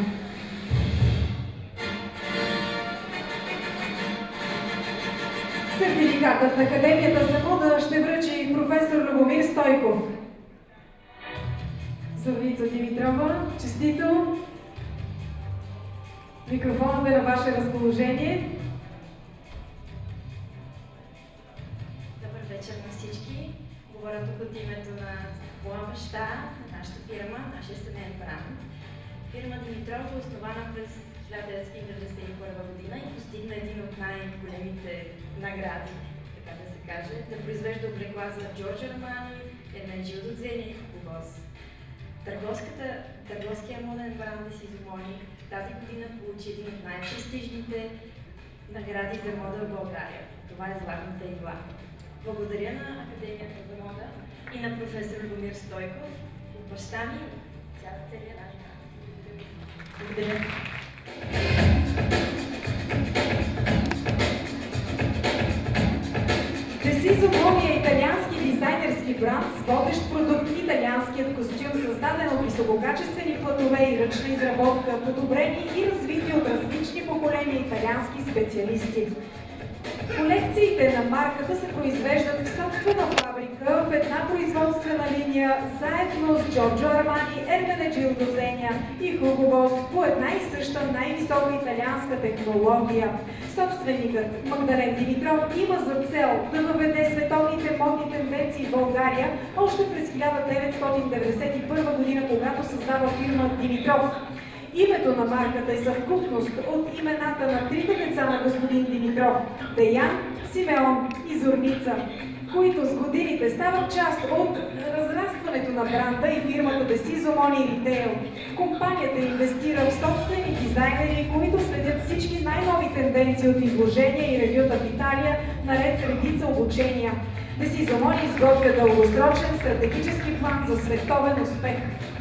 S1: Сертификатът на Академията за мода ще връчи професор Любомир Стойков. Зорница Димитрова, честито! Микрофонът е на ваше разположение.
S10: Добър вечер на всички. Говоря тук от името на моя баща, на нашата фирма, нашия семейен бранд. Фирма Димитров е основана през 1991 година и постигна един от най-големите награди, така да се каже, да произвежда облекла за Джорджо Армани, Ерменчилдо Доцени и Hugo Boss. Търговския моден бранд Deciso Moni тази година получи един от най-престижните награди за мода в България. Това е Златната игла. Благодаря на Академията за мода и на професор Любомир Стойков, от баща ми и целият наш бранд. Благодаря.
S1: Deciso Moni е италиански дизайнерски бранд с водещ продукт италианският костюм, създаден от висококачествени платове и ръчна изработка, подобрени и развити от различни поколения италиански специалисти. Колекциите на марката се произвеждат в собствена фабрика, в една производствена линия, заедно с Джорджо Армани, Ерменечилдо Доцени и Hugo Boss по една и съща най-висока италианска технология. Собственикът Магдален Димитров има за цел да въведе световните модни тенденции в България още през 1991 година, когато създава фирма Димитров. Името на марката е съвкупност от имената на трите деца на господин Димитров – Деян, Симеон и Зорница, които с годините стават част от разрастване разрастването на бранда и фирмата Deciso Money Retail. Компанията инвестира в собствени дизайнери, които следят всички най-нови тенденции от изложения и ревюта в Италия, наред с редица обучения. Deciso Money изготвя дългосрочен стратегически план за световен успех.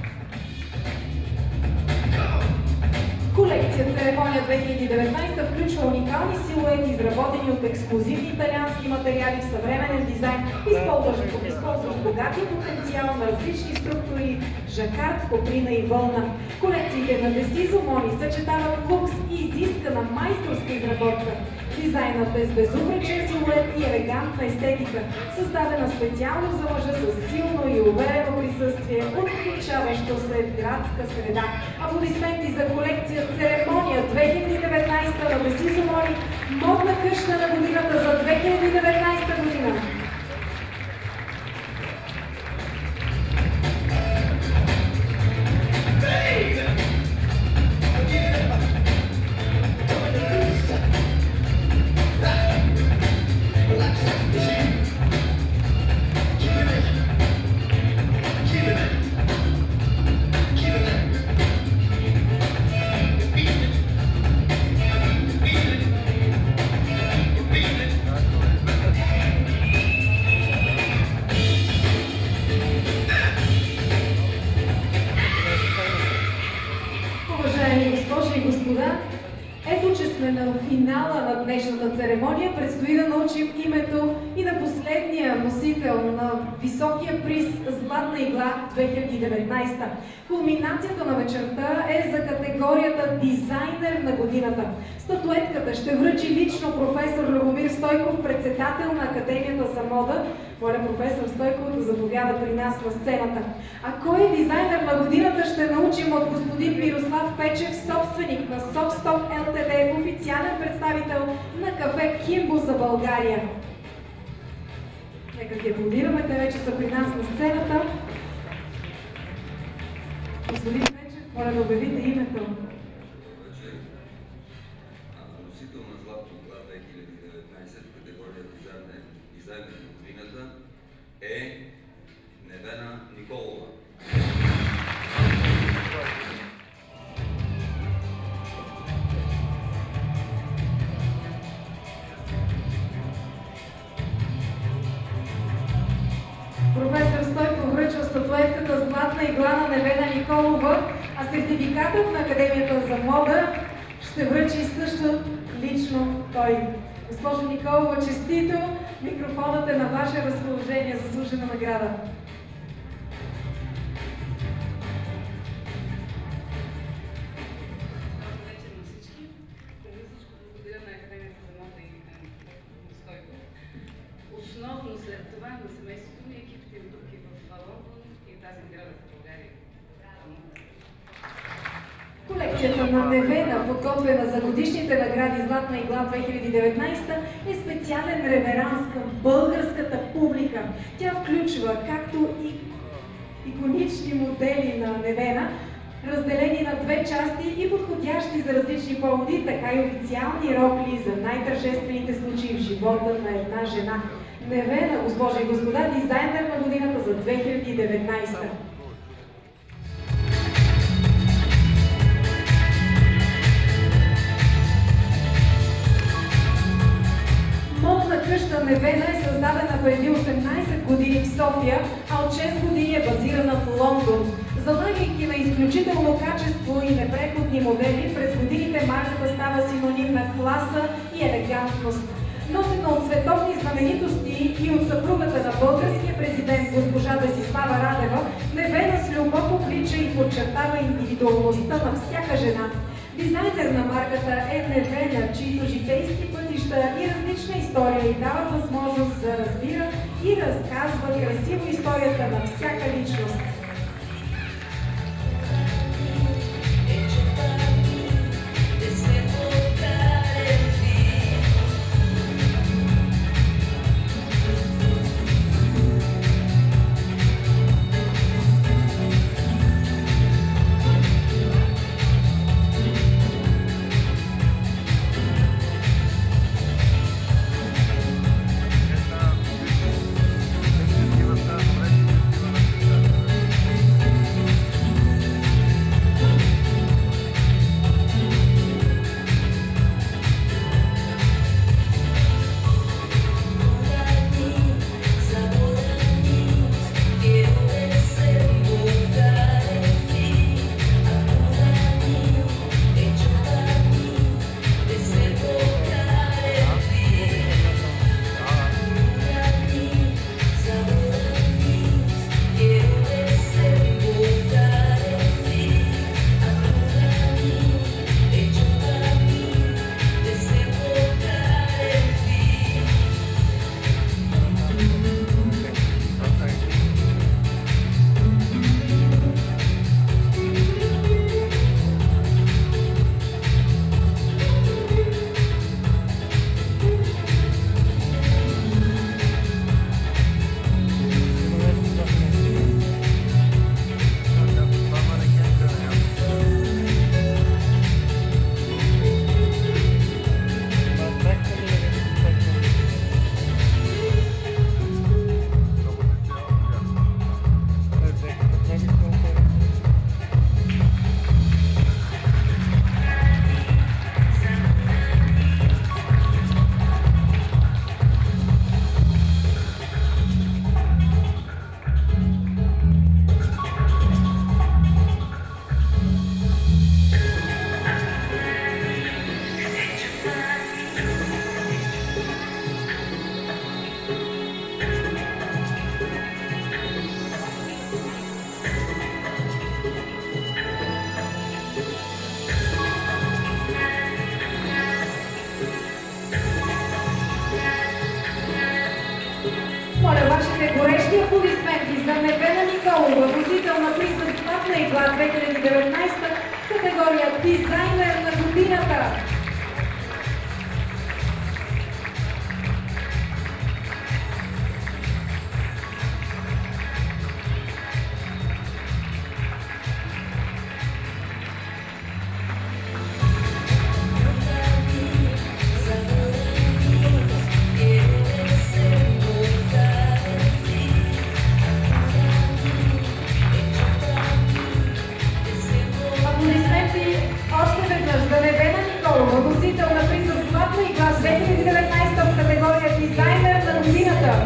S1: Колекция Церемония 2019 включва уникални силуети, изработени от ексклузивни италиански материали в съвременен дизайн, използващ богатия потенциал на различни структури, жакард, коприна и вълна. Колекциите на Deciso Money съчетават лукс и изискана майсторска изработка. Дизайнът е с безупречен силует и елегантна естетика, създадена специално за мъжа с силно и уверено присъствие, отличаващо се в градска среда. Аплодисменти за колекция Церемония 2019 на Deciso Money, модна къща на годината за 2019 година. На финала на днешната церемония предстои да научим името и на последния носител на високия приз Златна игла 2019. Кулминацията на вечерта е за категорията Дизайнер на годината. Статуетката ще връчи лично професор Любомир Стойков, председател на Академията за мода. Моля професор Стойков да заповяда при нас на сцената. А кой е дизайнер на годината ще научим от господин Мирослав Печев, собственик на Softstock LTD, официален представител на кафе Кимбо за България. Нека ги аплодираме, те вече са при нас на сцената. Господин Печев, моля да обявите името.
S11: Носител на Златна игла 2019 в категория Дизайнер на годината е Невена Николова.
S1: Професор Стойков връчва статуетката Златна игла на Невена Николова, а сертификатът на Академията за мода ще връчи също лично той. Госпожо Николова, честито! Микрофонът е на ваше разположение, заслужена награда.
S4: Добър вечер на всички. Преди всичко благодаря на Академията за мода и Стойков. Основно след това на семейството ми, екипите им тук и в Лондон и тази награда за България.
S1: Колекцията на Невена, подготвена за годишните награди Златна игла 2019, е специален реверанс към българската публика. Тя включва както и иконични модели на Невена, разделени на две части и подходящи за различни поводи, така и официални рокли за най-тържествените случаи в живота на една жена. Невена, госпожи и господа, дизайнер на годината за 2019. Модна къща Невена е създадена преди 18 години в София, а от 6 години е базирана в Лондон. Залагайки на изключително качество и непреходни модели, през годините марката става синоним на класа и елегантност. Носена от световни знаменитости и от съпругата на българския президент госпожа Десислава Радева, Невена с любов облича и подчертава индивидуалността на всяка жена. Дизайнер на марката е Невена, чието житейски пътища и различна история й дават възможност да разбира и разказва красиво историята на всяка личност. Николова, носител на приза Златна игла 2019, категория Дизайнер на годината. Аплодисменти още веднъж за Невена Николова, носител на приза Златна игла 2019 в категория Дизайнер на годината.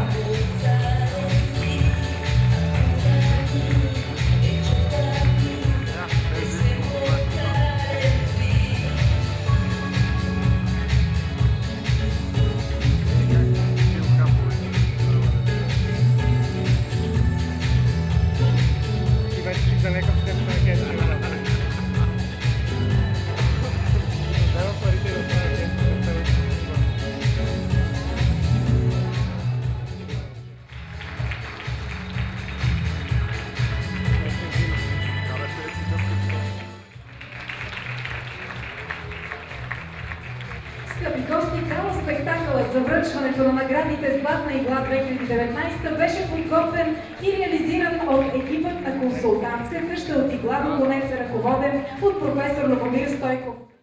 S1: Скъпи гости, гала спектакълът за връчването на наградите Златна игла 2019 беше подготвен и реализиран от екипът на консултантска къща от игла до конец, ръководен от професор Любомир Стойков.